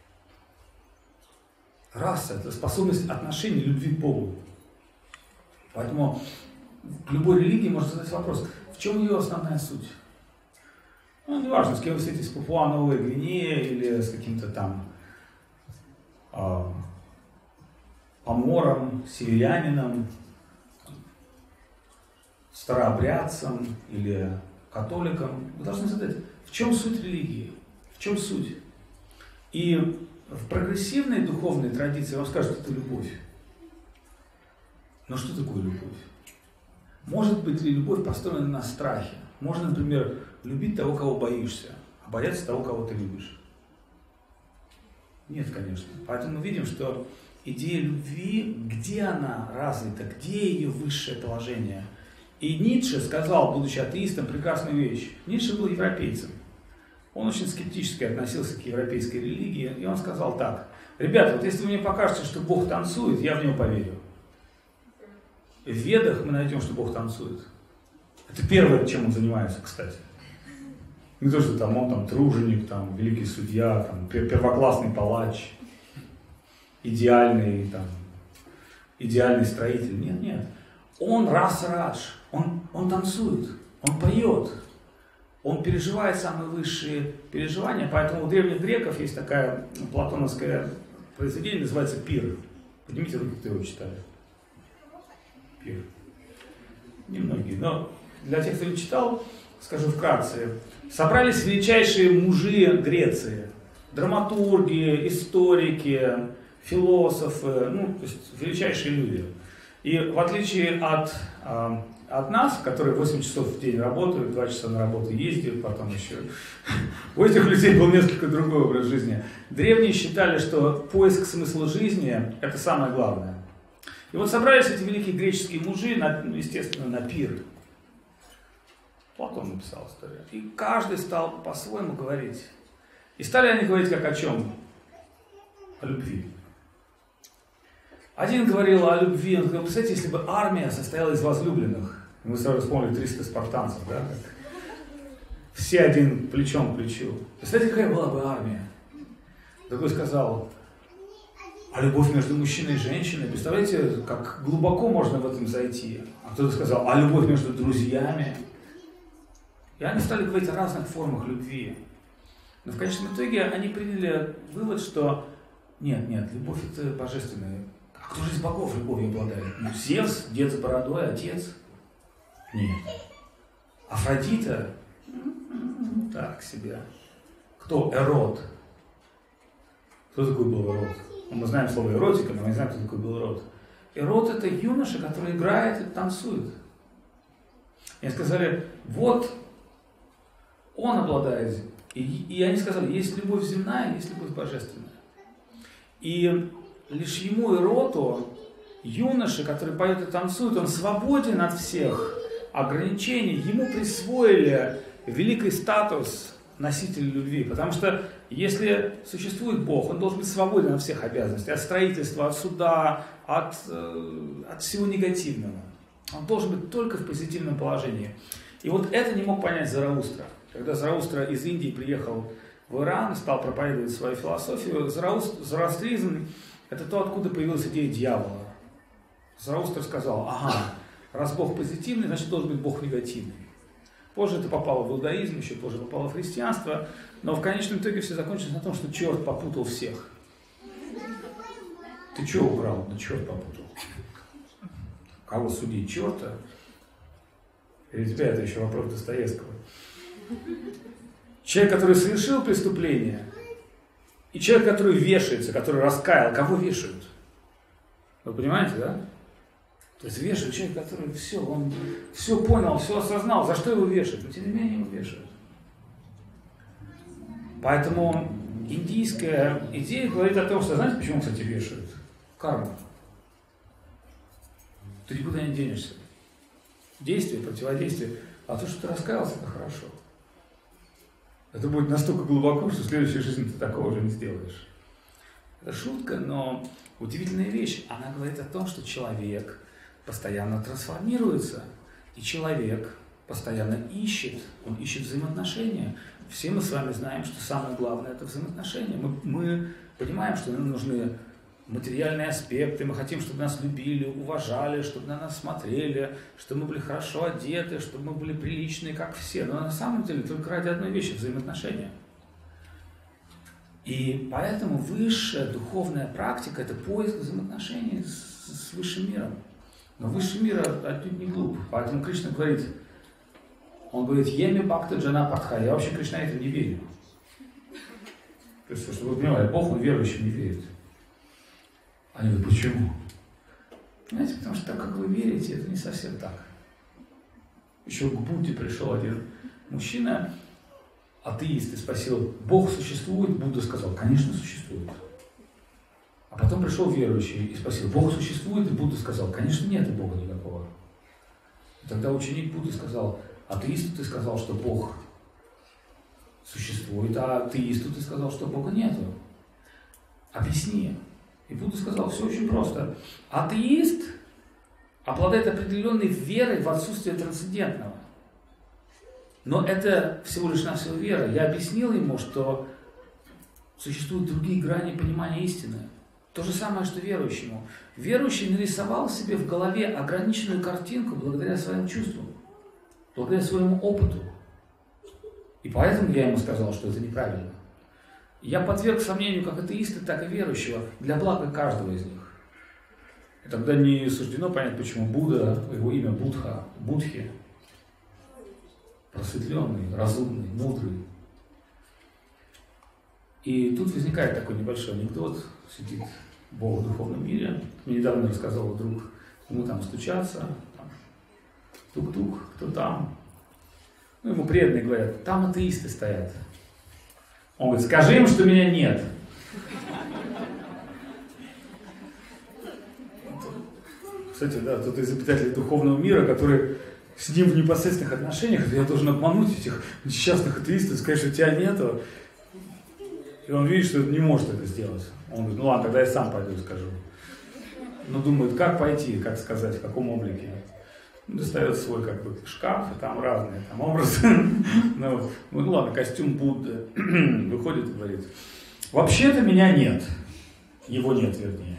Раса – это способность отношений, любви к Богу. Поэтому к любой религии можно задать вопрос, в чем ее основная суть? Ну, неважно, с кем вы встретитесь, с Папуа-Новой Гвинеей или с каким-то там э, помором, северянином, старообрядцем или католикам, вы должны задать, в чем суть религии, в чем суть. И в прогрессивной духовной традиции вам скажут, что это любовь. Но что такое любовь? Может быть ли любовь построена на страхе? Можно, например, любить того, кого боишься, а бояться того, кого ты любишь? Нет, конечно. Поэтому мы видим, что идея любви, где она развита, где ее высшее положение? И Ницше сказал, будучи атеистом, прекрасную вещь. Ницше был европейцем. Он очень скептически относился к европейской религии, и он сказал так: ребята, вот если вы мне покажете, что Бог танцует, я в него поверю. В Ведах мы найдем, что Бог танцует. Это первое, чем он занимается, кстати. Не то, что там он там труженик, там, великий судья, там, первоклассный палач, идеальный, там, идеальный строитель. Нет, нет. Он рас-радж, он, он танцует, он поет, он переживает самые высшие переживания. Поэтому у древних греков есть такая платоновское произведение, называется «Пир». Поднимите руки, кто его читали. «Пир». Немногие, но для тех, кто не читал, скажу вкратце. Собрались величайшие мужи Греции, драматурги, историки, философы, ну, то есть величайшие люди. И в отличие от, э, от нас, которые восемь часов в день работают, два часа на работу ездят, потом еще... У этих людей был несколько другой образ жизни. Древние считали, что поиск смысла жизни – это самое главное. И вот собрались эти великие греческие мужи, на, ну, естественно, на пир. Платон написал историю. И каждый стал по-своему говорить. И стали они говорить как о чем? О любви. Один говорил о любви, он говорил, представьте, если бы армия состояла из возлюбленных. Мы сразу вспомнили триста спартанцев, да? Как все один плечом к плечу. Представьте, какая была бы армия. Другой сказал, а любовь между мужчиной и женщиной, представляете, как глубоко можно в этом зайти. А кто-то сказал, а любовь между друзьями. И они стали говорить о разных формах любви. Но в конечном итоге они приняли вывод, что нет, нет, любовь это божественная. А кто же из богов любовью обладает? Ну, Зевс, дед с бородой, отец? Нет. Афродита? Так себе. Кто Эрот? Кто такой был Эрот? Ну, мы знаем слово эротика, но мы не знаем, кто такой был Эрот. Эрот это юноша, который играет и танцует. И они сказали, вот он обладает. И, и они сказали, есть любовь земная, есть любовь божественная. И лишь ему, Эроту, юноше, который поет и танцует, он свободен от всех ограничений. Ему присвоили великий статус носителя любви. Потому что если существует Бог, он должен быть свободен от всех обязанностей. От строительства, от суда, от, от всего негативного. Он должен быть только в позитивном положении. И вот это не мог понять Зараустра. Когда Зараустра из Индии приехал в Иран, стал проповедовать свою философию, зороастризм – это то, откуда появилась идея дьявола. Зараустр сказал, ага, раз Бог позитивный, значит должен быть Бог негативный. Позже это попало в иудаизм, еще позже попало в христианство, но в конечном итоге все закончилось на том, что черт попутал всех. Ты что украл? Да черт попутал. Кого судить? Черта? Или тебя это еще вопрос Достоевского? Человек, который совершил преступление, и человек, который вешается, который раскаял, кого вешают? Вы понимаете, да? То есть вешают человек, который все, он все понял, все осознал, за что его вешают, но тем не менее его вешают. Поэтому индийская идея говорит о том, что, знаете, почему, кстати, вешают? Карма. Ты никуда не денешься. Действие, противодействие. А то, что ты раскаялся, это хорошо. Это будет настолько глубоко, что в следующей жизни ты такого уже не сделаешь. Это шутка, но удивительная вещь. Она говорит о том, что человек постоянно трансформируется. И человек постоянно ищет. Он ищет взаимоотношения. Все мы с вами знаем, что самое главное – это взаимоотношения. Мы, мы понимаем, что нам нужны материальные аспекты, мы хотим, чтобы нас любили, уважали, чтобы на нас смотрели, чтобы мы были хорошо одеты, чтобы мы были приличные, как все. Но на самом деле только ради одной вещи – взаимоотношения. И поэтому высшая духовная практика – это поиск взаимоотношений с, с высшим миром. Но высший мир отнюдь не глуп. Поэтому Кришна говорит, он говорит, «Еми бхакта джана падха». Я вообще, Кришна, это не верю. То есть, чтобы вы понимали, Бог, он верующим не верит. Они говорят, почему? Понимаете, потому что так, как вы верите, это не совсем так. Еще к Будде пришел один мужчина, атеист, и спросил, Бог существует? Будда сказал, конечно, существует. А потом пришел верующий и спросил, Бог существует? И Будда сказал, конечно, нет Бога никакого. И тогда ученик Будды сказал, атеисту ты сказал, что Бог существует, а атеисту ты сказал, что Бога нету. Объясни. И Будда сказал, все очень просто. Атеист обладает определенной верой в отсутствие трансцендентного. Но это всего лишь навсего вера. Я объяснил ему, что существуют другие грани понимания истины. То же самое, что верующему. Верующий нарисовал себе в голове ограниченную картинку благодаря своим чувствам, благодаря своему опыту. И поэтому я ему сказал, что это неправильно. Я подверг сомнению как атеиста, так и верующего для блага каждого из них. И тогда не суждено понять, почему Будда, его имя Будха, Будхи, просветленный, разумный, мудрый. И тут возникает такой небольшой анекдот. Сидит Бог в духовном мире. Мне недавно рассказал друг, ему там стучаться, там, тук-тук, кто там? Ну, ему преданные говорят, там атеисты стоят. Он говорит, скажи им, что меня нет. Кстати, да, тут из обитателей духовного мира, которые с ним в непосредственных отношениях, я должен обмануть этих несчастных атеистов, сказать, что тебя нету. И он видит, что не может это сделать. Он говорит, ну ладно, тогда я сам пойду и скажу. Но думает, как пойти, как сказать, в каком облике. Достает свой как бы шкаф, и там разные там образы. ну, ну ладно, костюм Будды. Выходит и говорит, вообще-то меня нет. Его нет, вернее.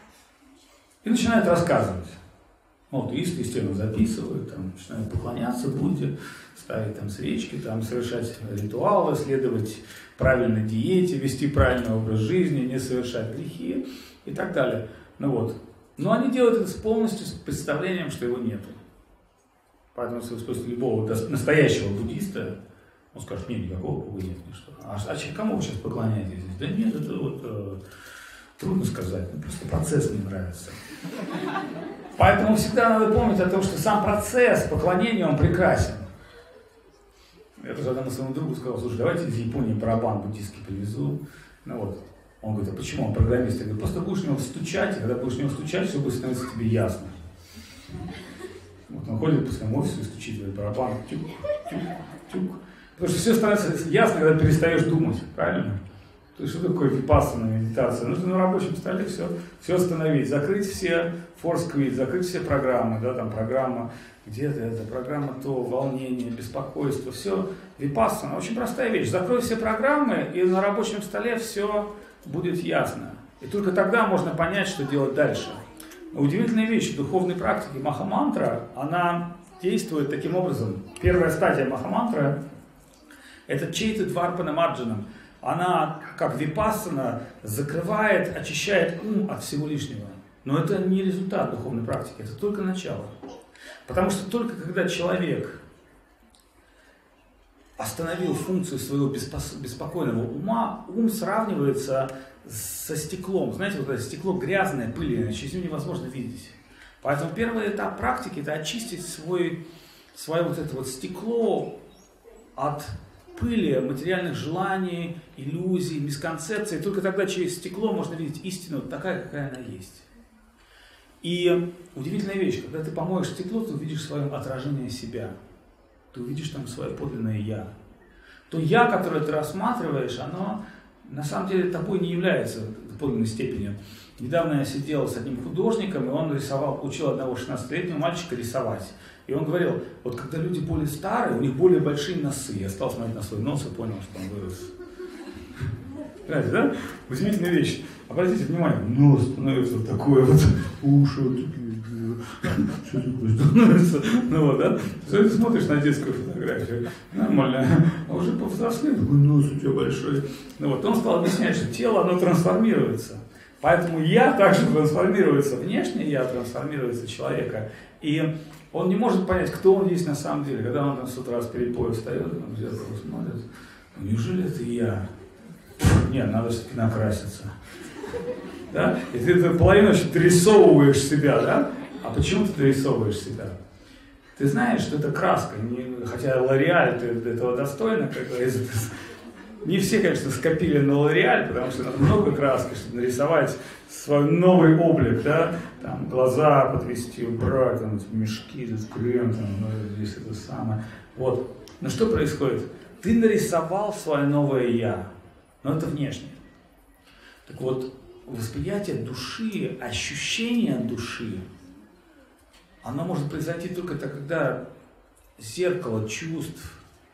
И начинает рассказывать. Вот, атеисты, естественно, записывают, там, начинают поклоняться Будде, ставить там свечки, там, совершать ритуалы, следовать правильной диете, вести правильный образ жизни, не совершать грехи и так далее. Ну вот. Но они делают это с полностью с представлением, что его нету. Поэтому, если вы спросите любого настоящего буддиста, он скажет, нет, никакого Бога нет, ничто. А, а кому вы сейчас поклоняетесь? Да нет, это вот э, трудно сказать, ну, просто процесс мне нравится. Поэтому всегда надо помнить о том, что сам процесс поклонения, он прекрасен. Я тоже одному своему другу сказал, слушай, давайте из Японии барабан буддийский привезу. Ну вот. Он говорит, а почему он программист? Я говорю, просто будешь в него стучать, и когда будешь в него стучать, все будет становиться тебе ясно. Вот он ходит по своему офису и стучит в барабан, тюк, тюк, тюк. Потому что все становится ясно, когда перестаешь думать, правильно? То есть что такое випассана, медитация? Нужно на рабочем столе все, все остановить, закрыть все форс-квит, закрыть все программы, да, там программа где-то это, программа то, волнение, беспокойство, все. Випассана, очень простая вещь. Закрой все программы, и на рабочем столе все будет ясно. И только тогда можно понять, что делать дальше. Удивительная вещь в духовной практике махамантра, она действует таким образом. Первая стадия махамантры – это чейта дварпана марджанам. Она, как випассана, закрывает, очищает ум от всего лишнего. Но это не результат духовной практики, это только начало. Потому что только когда человек остановил функцию своего беспокойного ума, ум сравнивается со стеклом. Знаете, вот это стекло грязное, пыльное, через него невозможно видеть. Поэтому первый этап практики – это очистить свой, свое вот это вот стекло от пыли материальных желаний, иллюзий, мисконцепций. Только тогда через стекло можно видеть истину такая, какая она есть. И удивительная вещь, когда ты помоешь стекло, ты увидишь свое отражение себя. Ты увидишь там свое подлинное «я». То «я», которое ты рассматриваешь, оно на самом деле тобой не является в подлинной степени. Недавно я сидел с одним художником, и он рисовал, учил одного шестнадцатилетнего мальчика рисовать. И он говорил, вот когда люди более старые, у них более большие носы. Я стал смотреть на свой нос и понял, что он вырос. Понимаете, да? Удивительная вещь. Обратите внимание, нос становится такой вот, уши вот такие, что такое становится. Ну вот, да? Ты смотришь на детскую фотографию, нормально, а уже повзрослел, такой нос у тебя большой. Ну вот, он стал объяснять, что тело, оно трансформируется. Поэтому я также трансформируется, внешне я трансформируется человека. И он не может понять, кто он есть на самом деле. Когда он там с утра с перепоя встает, он в зеркало смотрит, неужели это я? Нет, надо все-таки накраситься. Да? И ты, ты половину дорисовываешь себя, да? А почему ты дорисовываешь себя? Ты знаешь, что это краска, не, хотя Лореаль этого достойна, как говорится. Не все, конечно, скопили на Лореаль, потому что надо много краски, чтобы нарисовать свой новый облик, да? Там глаза подвести, убрать, там эти мешки, тут крем, там, ну, здесь это самое. Вот. Но что происходит? Ты нарисовал свое новое «я», но это внешне. Так вот, восприятие души, ощущение души, оно может произойти только тогда, когда зеркало чувств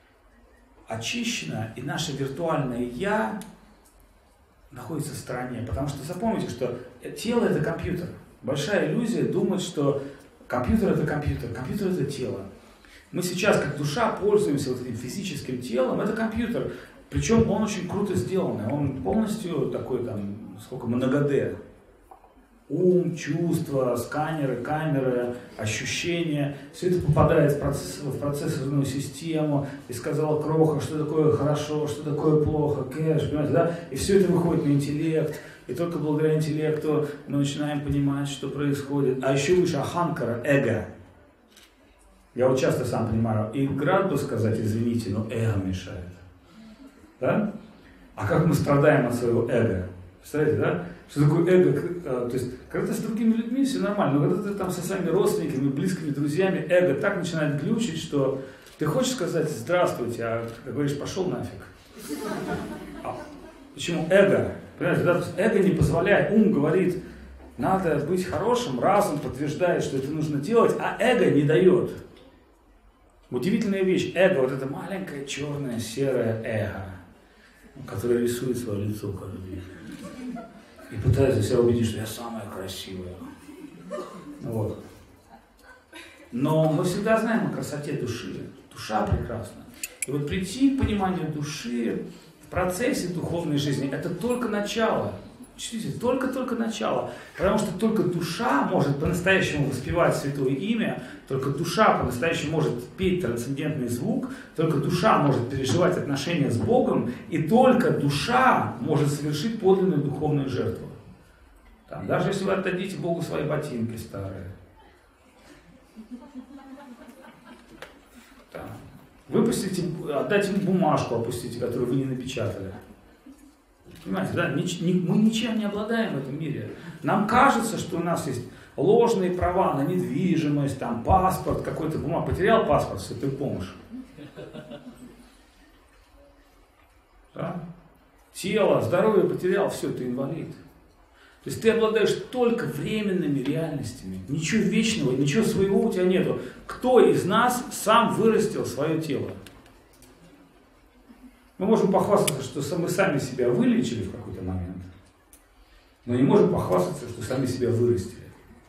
очищено, и наше виртуальное «я» находится в стороне. Потому что запомните, что тело – это компьютер. Большая иллюзия думать, что компьютер – это компьютер, компьютер – это тело. Мы сейчас, как душа, пользуемся вот этим физическим телом, это компьютер. Причем он очень круто сделанный, он полностью такой там, сколько, много-д. Ум, чувства, сканеры, камеры, ощущения, все это попадает в, процесс, в процессорную систему. И сказала Кроха, что такое хорошо, что такое плохо, кэш, понимаете, да? И все это выходит на интеллект. И только благодаря интеллекту мы начинаем понимать, что происходит. А еще выше аханкара, эго. Я вот часто сам понимаю, и град бы сказать, извините, но эго мешает. Да? А как мы страдаем от своего эго? Представляете, да? Что такое эго? То есть, когда ты с другими людьми, все нормально, но когда ты там со своими родственниками, близкими друзьями, эго так начинает глючить, что ты хочешь сказать здравствуйте, а, как говоришь, пошел нафиг. А почему эго? Понимаете, да? То есть эго не позволяет, ум говорит, надо быть хорошим, разум подтверждает, что это нужно делать, а эго не дает. Удивительная вещь, эго, вот это маленькое черное серое эго, которое рисует свое лицо каждый день. И пытается себя убедить, что я самая красивая. Вот. Но мы всегда знаем о красоте души. Душа прекрасна. И вот прийти к пониманию души в процессе духовной жизни – это только начало. Чувствуете, только-только начало. Потому что только душа может по-настоящему воспевать святое имя, только душа по-настоящему может петь трансцендентный звук, только душа может переживать отношения с Богом, и только душа может совершить подлинную духовную жертву. Там, даже если вы отдадите Богу свои ботинки старые. Там, выпустите, отдайте ему бумажку, опустите, которую вы не напечатали. Понимаете, да? Нич, ни, мы ничем не обладаем в этом мире. Нам кажется, что у нас есть ложные права на недвижимость, там, паспорт, какой-то бумаг. Потерял паспорт, все, ты помощь. Да? Тело, здоровье потерял, все, ты инвалид. То есть ты обладаешь только временными реальностями. Ничего вечного, ничего своего у тебя нету. Кто из нас сам вырастил свое тело? Мы можем похвастаться, что мы сами себя вылечили в какой-то момент, но не можем похвастаться, что сами себя вырастили.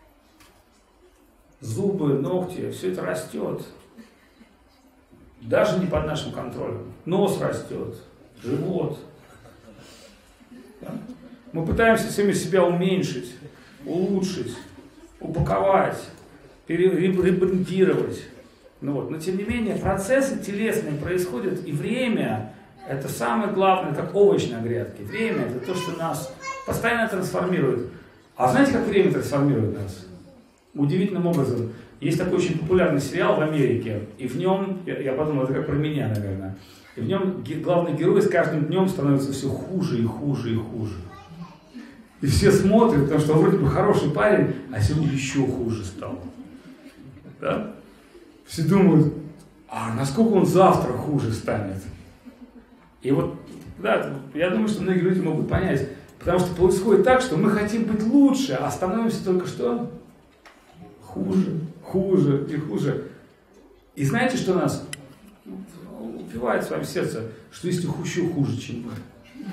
Зубы, ногти, все это растет. Даже не под нашим контролем. Нос растет, живот. Да? Мы пытаемся сами себя уменьшить, улучшить, упаковать, ребрендировать. Ну вот. Но тем не менее процессы телесные происходят, и время – это самое главное, как овощ на грядке. Время – это то, что нас постоянно трансформирует. А знаете, как время трансформирует нас? Удивительным образом. Есть такой очень популярный сериал в Америке, и в нем, я, я подумал, это как про меня, наверное, и в нем главный герой с каждым днем становится все хуже и хуже и хуже. И все смотрят, потому что он вроде бы хороший парень, а сегодня еще хуже стал. Да? Все думают, а насколько он завтра хуже станет? И вот, да, я думаю, что многие люди могут понять, потому что происходит так, что мы хотим быть лучше, а становимся только что хуже, хуже и хуже. И знаете, что нас упивает с вами сердце, что есть их еще хуже, чем мы.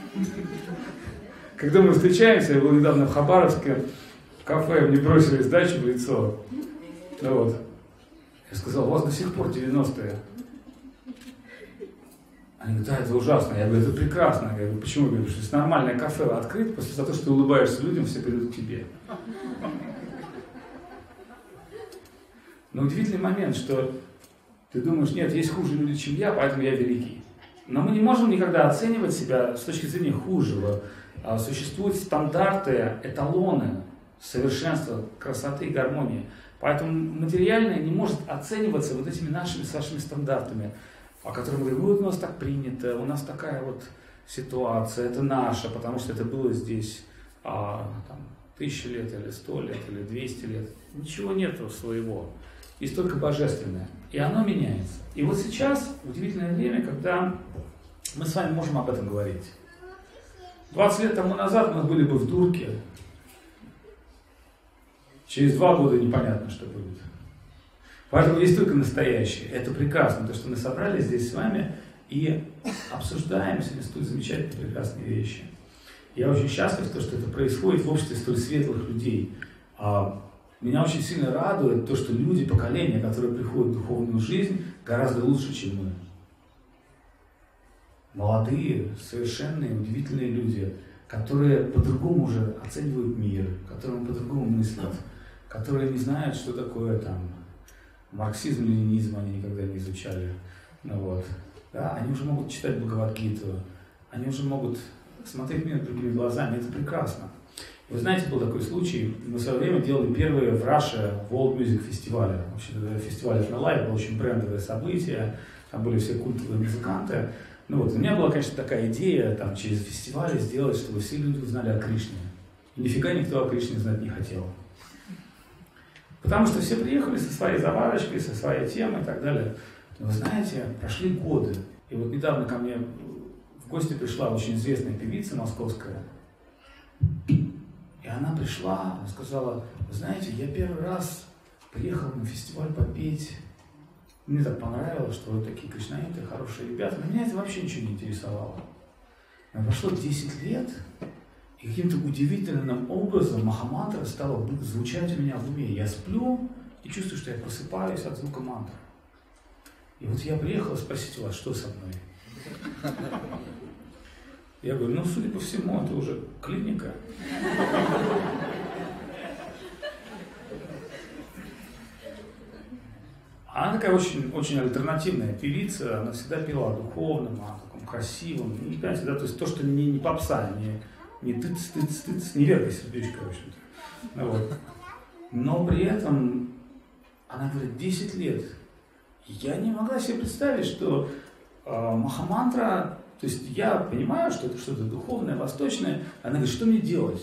Когда мы встречаемся, я был недавно в Хабаровске, в кафе, мне бросили сдачу в лицо. Ну вот. Я сказал, у вас до сих пор девяностые. Они говорят, да, это ужасно. Я говорю, это прекрасно. Я говорю, почему? Я говорю, потому что если нормальное кафе открыть, после того, что ты улыбаешься людям, все придут к тебе. Но удивительный момент, что ты думаешь, нет, есть хуже люди, чем я, поэтому я великий. Но мы не можем никогда оценивать себя с точки зрения хужего. Существуют стандарты, эталоны совершенства, красоты и гармонии. Поэтому материальное не может оцениваться вот этими нашими, с вашими стандартами, о которых мы говорим, вот у нас так принято, у нас такая вот ситуация, это наша, потому что это было здесь а, там, тысячу лет, или сто лет, или двести лет. Ничего нету своего. Есть только божественное. И оно меняется. И вот сейчас удивительное время, когда мы с вами можем об этом говорить. двадцать лет тому назад мы были бы в дурке. Через два года непонятно, что будет. Поэтому есть только настоящее. Это прекрасно, то, что мы собрались здесь с вами и обсуждаем сегодня столь замечательные, прекрасные вещи. Я очень счастлив, что это происходит в обществе столь светлых людей. Меня очень сильно радует то, что люди, поколения, которые приходят в духовную жизнь, гораздо лучше, чем мы. Молодые, совершенные, удивительные люди, которые по-другому уже оценивают мир, которые по-другому мыслят, которые не знают, что такое там марксизм, ленинизм, они никогда не изучали. Ну, вот. Да, они уже могут читать Бхагавад-гиту, они уже могут смотреть мир другими глазами, это прекрасно. Вы знаете, был такой случай, мы в свое время делали первые в Раше World Music фестивали. Вообще, фестиваль на лайв был очень брендовое событие, там были все культовые музыканты. Ну вот, у меня была, конечно, такая идея там, через фестивали сделать, чтобы все люди узнали о Кришне. И нифига никто о Кришне знать не хотел. Потому что все приехали со своей заварочкой, со своей темой и так далее. Но вы знаете, прошли годы. И вот недавно ко мне в гости пришла очень известная певица московская. И она пришла, она сказала, вы знаете, я первый раз приехала на фестиваль попеть. Мне так понравилось, что вы такие кришнаиты, хорошие ребята. Но меня это вообще ничего не интересовало. Но прошло десять лет, и каким-то удивительным образом Махамантра стала звучать у меня в уме. Я сплю и чувствую, что я просыпаюсь от звука мантры. И вот я приехала спросить у вас, что со мной? Я говорю, ну, судя по всему, это уже клиника. Она такая очень, очень альтернативная певица, она всегда пела о духовном, о таком красивом, не понимаете, да, то есть то, что не, не попса, не, не тыц-тыц-тыц, не Верка Сердючка, в общем-то. Ну, вот. Но при этом, она говорит, десять лет. Я не могла себе представить, что э, Махамантра, то есть я понимаю, что это что-то духовное, восточное, она говорит, что мне делать?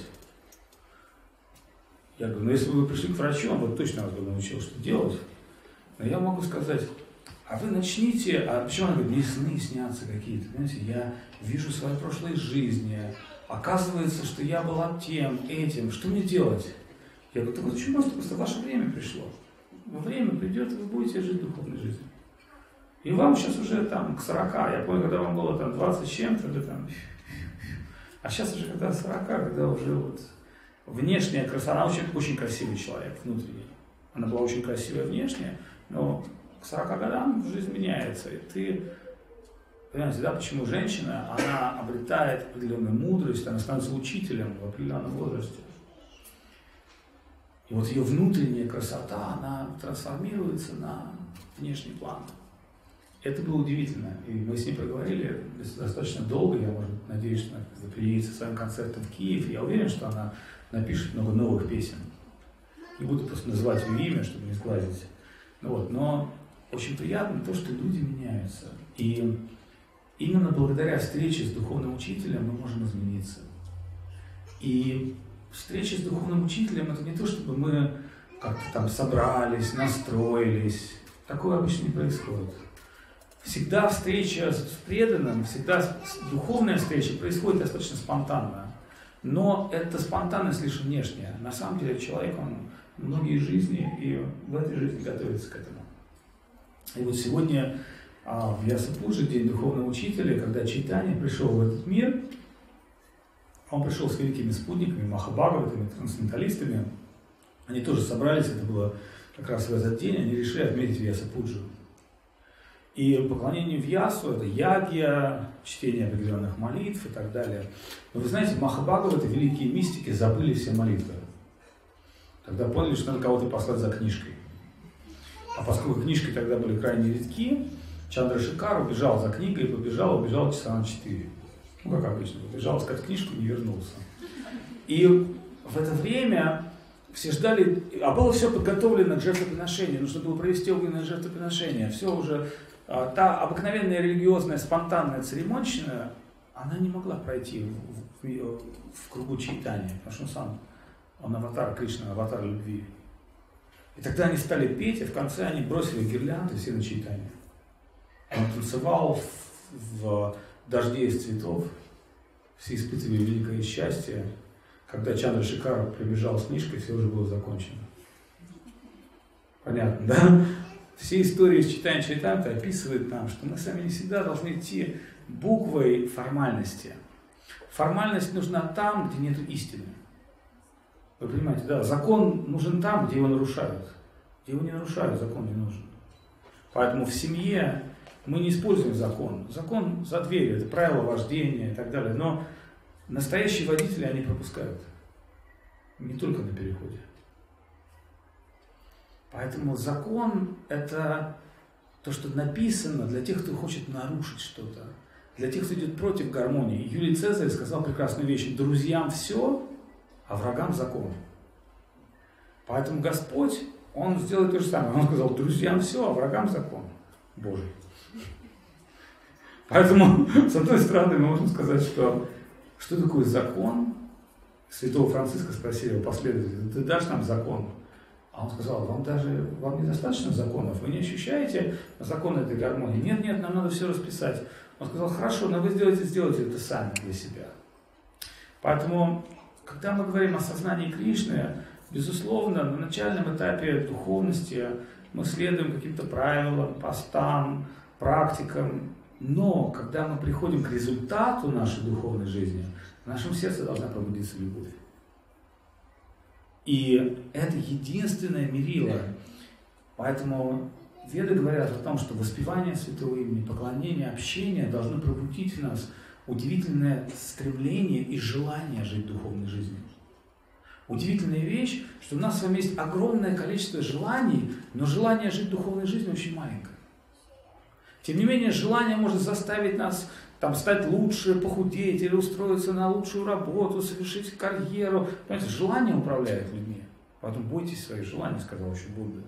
Я говорю, ну если бы вы пришли к врачу, он бы точно вас бы научил, что делать. Но я могу сказать, а вы начните, а почему она говорит, мне сны снятся какие-то, понимаете, я вижу свои прошлые жизни, оказывается, что я была тем, этим, что мне делать? Я говорю, так вот очень просто, просто ваше время пришло. Время придет, и вы будете жить духовной жизнью. И вам сейчас уже там к сорока, я помню, когда вам было там двадцать с чем-то, да, там, а сейчас уже когда сорока, когда уже вот внешняя красота, она очень, очень красивый человек, внутренний. Она была очень красивая внешне, но к сорока годам жизнь меняется, и ты, понимаете, да, почему женщина, она обретает определенную мудрость, она становится учителем в определенном возрасте. И вот ее внутренняя красота, она трансформируется на внешний план. Это было удивительно. И мы с ней проговорили достаточно долго. Я, может, надеюсь, что она приедет со своим концертом в Киев. Я уверен, что она напишет много новых песен. Не буду просто называть ее имя, чтобы не сглазить. Вот. Но очень приятно то, что люди меняются. И именно благодаря встрече с духовным учителем мы можем измениться. И встреча с духовным учителем — это не то, чтобы мы как-то там собрались, настроились. Такое обычно не происходит. Всегда встреча с преданным, всегда духовная встреча происходит достаточно спонтанно. Но эта спонтанность лишь внешняя. На самом деле человек, он многие жизни и в этой жизни готовится к этому. И вот сегодня а, в Вьясапуджи, день духовного учителя, когда Чайтанья пришел в этот мир, он пришел с великими спутниками, Махабхагаватами, трансценденталистами. Они тоже собрались, это было как раз в этот день, они решили отметить Вьясапуджу. И поклонение Вьясу — это ягья, чтение определенных молитв и так далее. Но вы знаете, Махабхагаваты, великие мистики, забыли все молитвы. Тогда поняли, что надо кого-то послать за книжкой. А поскольку книжки тогда были крайне редки, Чандрашекар убежал за книгой, и побежал, убежал часа на четыре. Ну, как обычно, побежал искать книжку, не вернулся. И в это время все ждали, а было все подготовлено к жертвоприношению, нужно было провести огненное жертвоприношение. Все уже, та обыкновенная религиозная спонтанная церемонщина, она не могла пройти в, в, в кругу Чайтаньи, потому что он сам, он аватар Кришны, аватар любви. И тогда они стали петь, и в конце они бросили гирлянды все на Чайтанью. Он танцевал в, в дожде из цветов, все испытывали великое счастье. Когда Чандрашекар прибежал с книжкой, все уже было закончено. Понятно, да? Все истории из Чайтаньи Чаритамриты описывают нам, что мы сами не всегда должны идти буквой формальности. Формальность нужна там, где нет истины. Вы понимаете, да? Закон нужен там, где его нарушают. Где его не нарушают, закон не нужен. Поэтому в семье мы не используем закон. Закон за дверью, это правила вождения и так далее. Но настоящие водители они пропускают. Не только на переходе. Поэтому закон — это то, что написано для тех, кто хочет нарушить что-то. Для тех, кто идет против гармонии. Юлий Цезарь сказал прекрасную вещь: друзьям все, а врагам закон. Поэтому Господь, Он сделает то же самое. Он сказал: друзьям все, а врагам закон Божий. Поэтому, с одной стороны, мы можем сказать, что что такое закон? Святого Франциска спросили его последователи: ты дашь нам закон? А он сказал: вам даже вам недостаточно законов, вы не ощущаете закон этой гармонии? Нет, нет, нам надо все расписать. Он сказал: хорошо, но вы сделаете, сделайте это сами для себя. Поэтому, когда мы говорим о сознании Кришны, безусловно, на начальном этапе духовности мы следуем каким-то правилам, постам, практикам. Но когда мы приходим к результату нашей духовной жизни, в нашем сердце должна пробудиться любовь. И это единственное мерило. Поэтому веды говорят о том, что воспевание святого имени, поклонение, общение должны пробудить в нас удивительное стремление и желание жить духовной жизнью. Удивительная вещь, что у нас с вами есть огромное количество желаний, но желание жить духовной жизнью очень маленькое. Тем не менее, желание может заставить нас там, стать лучше, похудеть или устроиться на лучшую работу, совершить карьеру. Понимаете, желание управляет людьми. Поэтому бойтесь своих желаний, сказал еще Будда.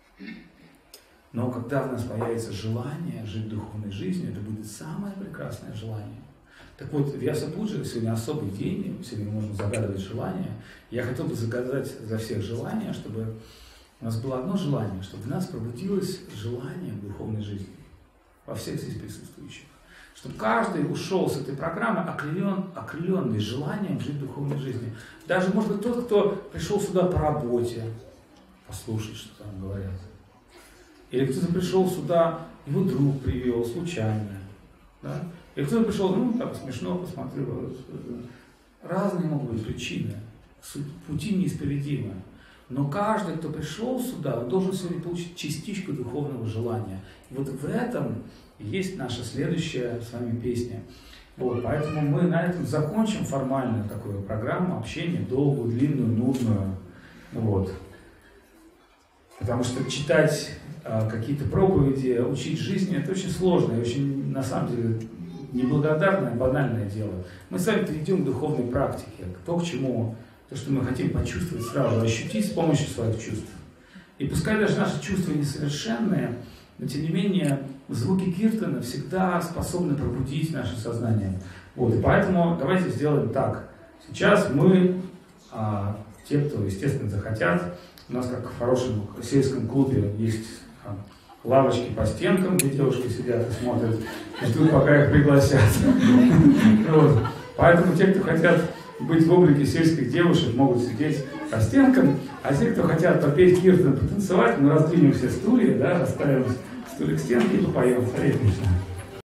Но когда в нас появится желание жить духовной жизнью, это будет самое прекрасное желание. Так вот, в Вьясапуджи сегодня особый день, сегодня мы можем загадывать желания. Я хотел бы загадать за всех желания, чтобы у нас было одно желание, чтобы в нас пробудилось желание к духовной жизни. Во всех здесь присутствующих. Чтобы каждый ушел с этой программы окрылен, окрыленный желанием жить духовной жизнью. Даже, может быть, тот, кто пришел сюда по работе, послушать, что там говорят. Или кто-то пришел сюда, его друг привел, случайно. Да? Или кто-то пришел, ну, так смешно, посмотрю. Разные могут быть причины. Пути неисповедимы. Но каждый, кто пришел сюда, он должен сегодня получить частичку духовного желания. И вот в этом есть наша следующая с вами песня. Вот, поэтому мы на этом закончим формальную такую программу общения, долгую, длинную, нудную. Вот. Потому что читать э, какие-то проповеди, учить жизни — это очень сложно и очень, на самом деле, неблагодарное, банальное дело. Мы с вами перейдем к духовной практике, к тому, к чему... То, что мы хотим почувствовать сразу, ощутить с помощью своих чувств. И пускай даже наши чувства несовершенные, но тем не менее звуки киртана всегда способны пробудить наше сознание. Вот, и поэтому давайте сделаем так. Сейчас мы, а, те, кто, естественно, захотят, у нас, как в хорошем сельском клубе, есть а, лавочки по стенкам, где девушки сидят и смотрят, и ждут, пока их пригласят. Поэтому те, кто хотят быть в облике сельских девушек, могут сидеть по стенкам, а те, кто хотят попеть киртан, потанцевать, мы раздвинем все стулья, да, расставим стулья к стенке и попоем. Харе Кришна.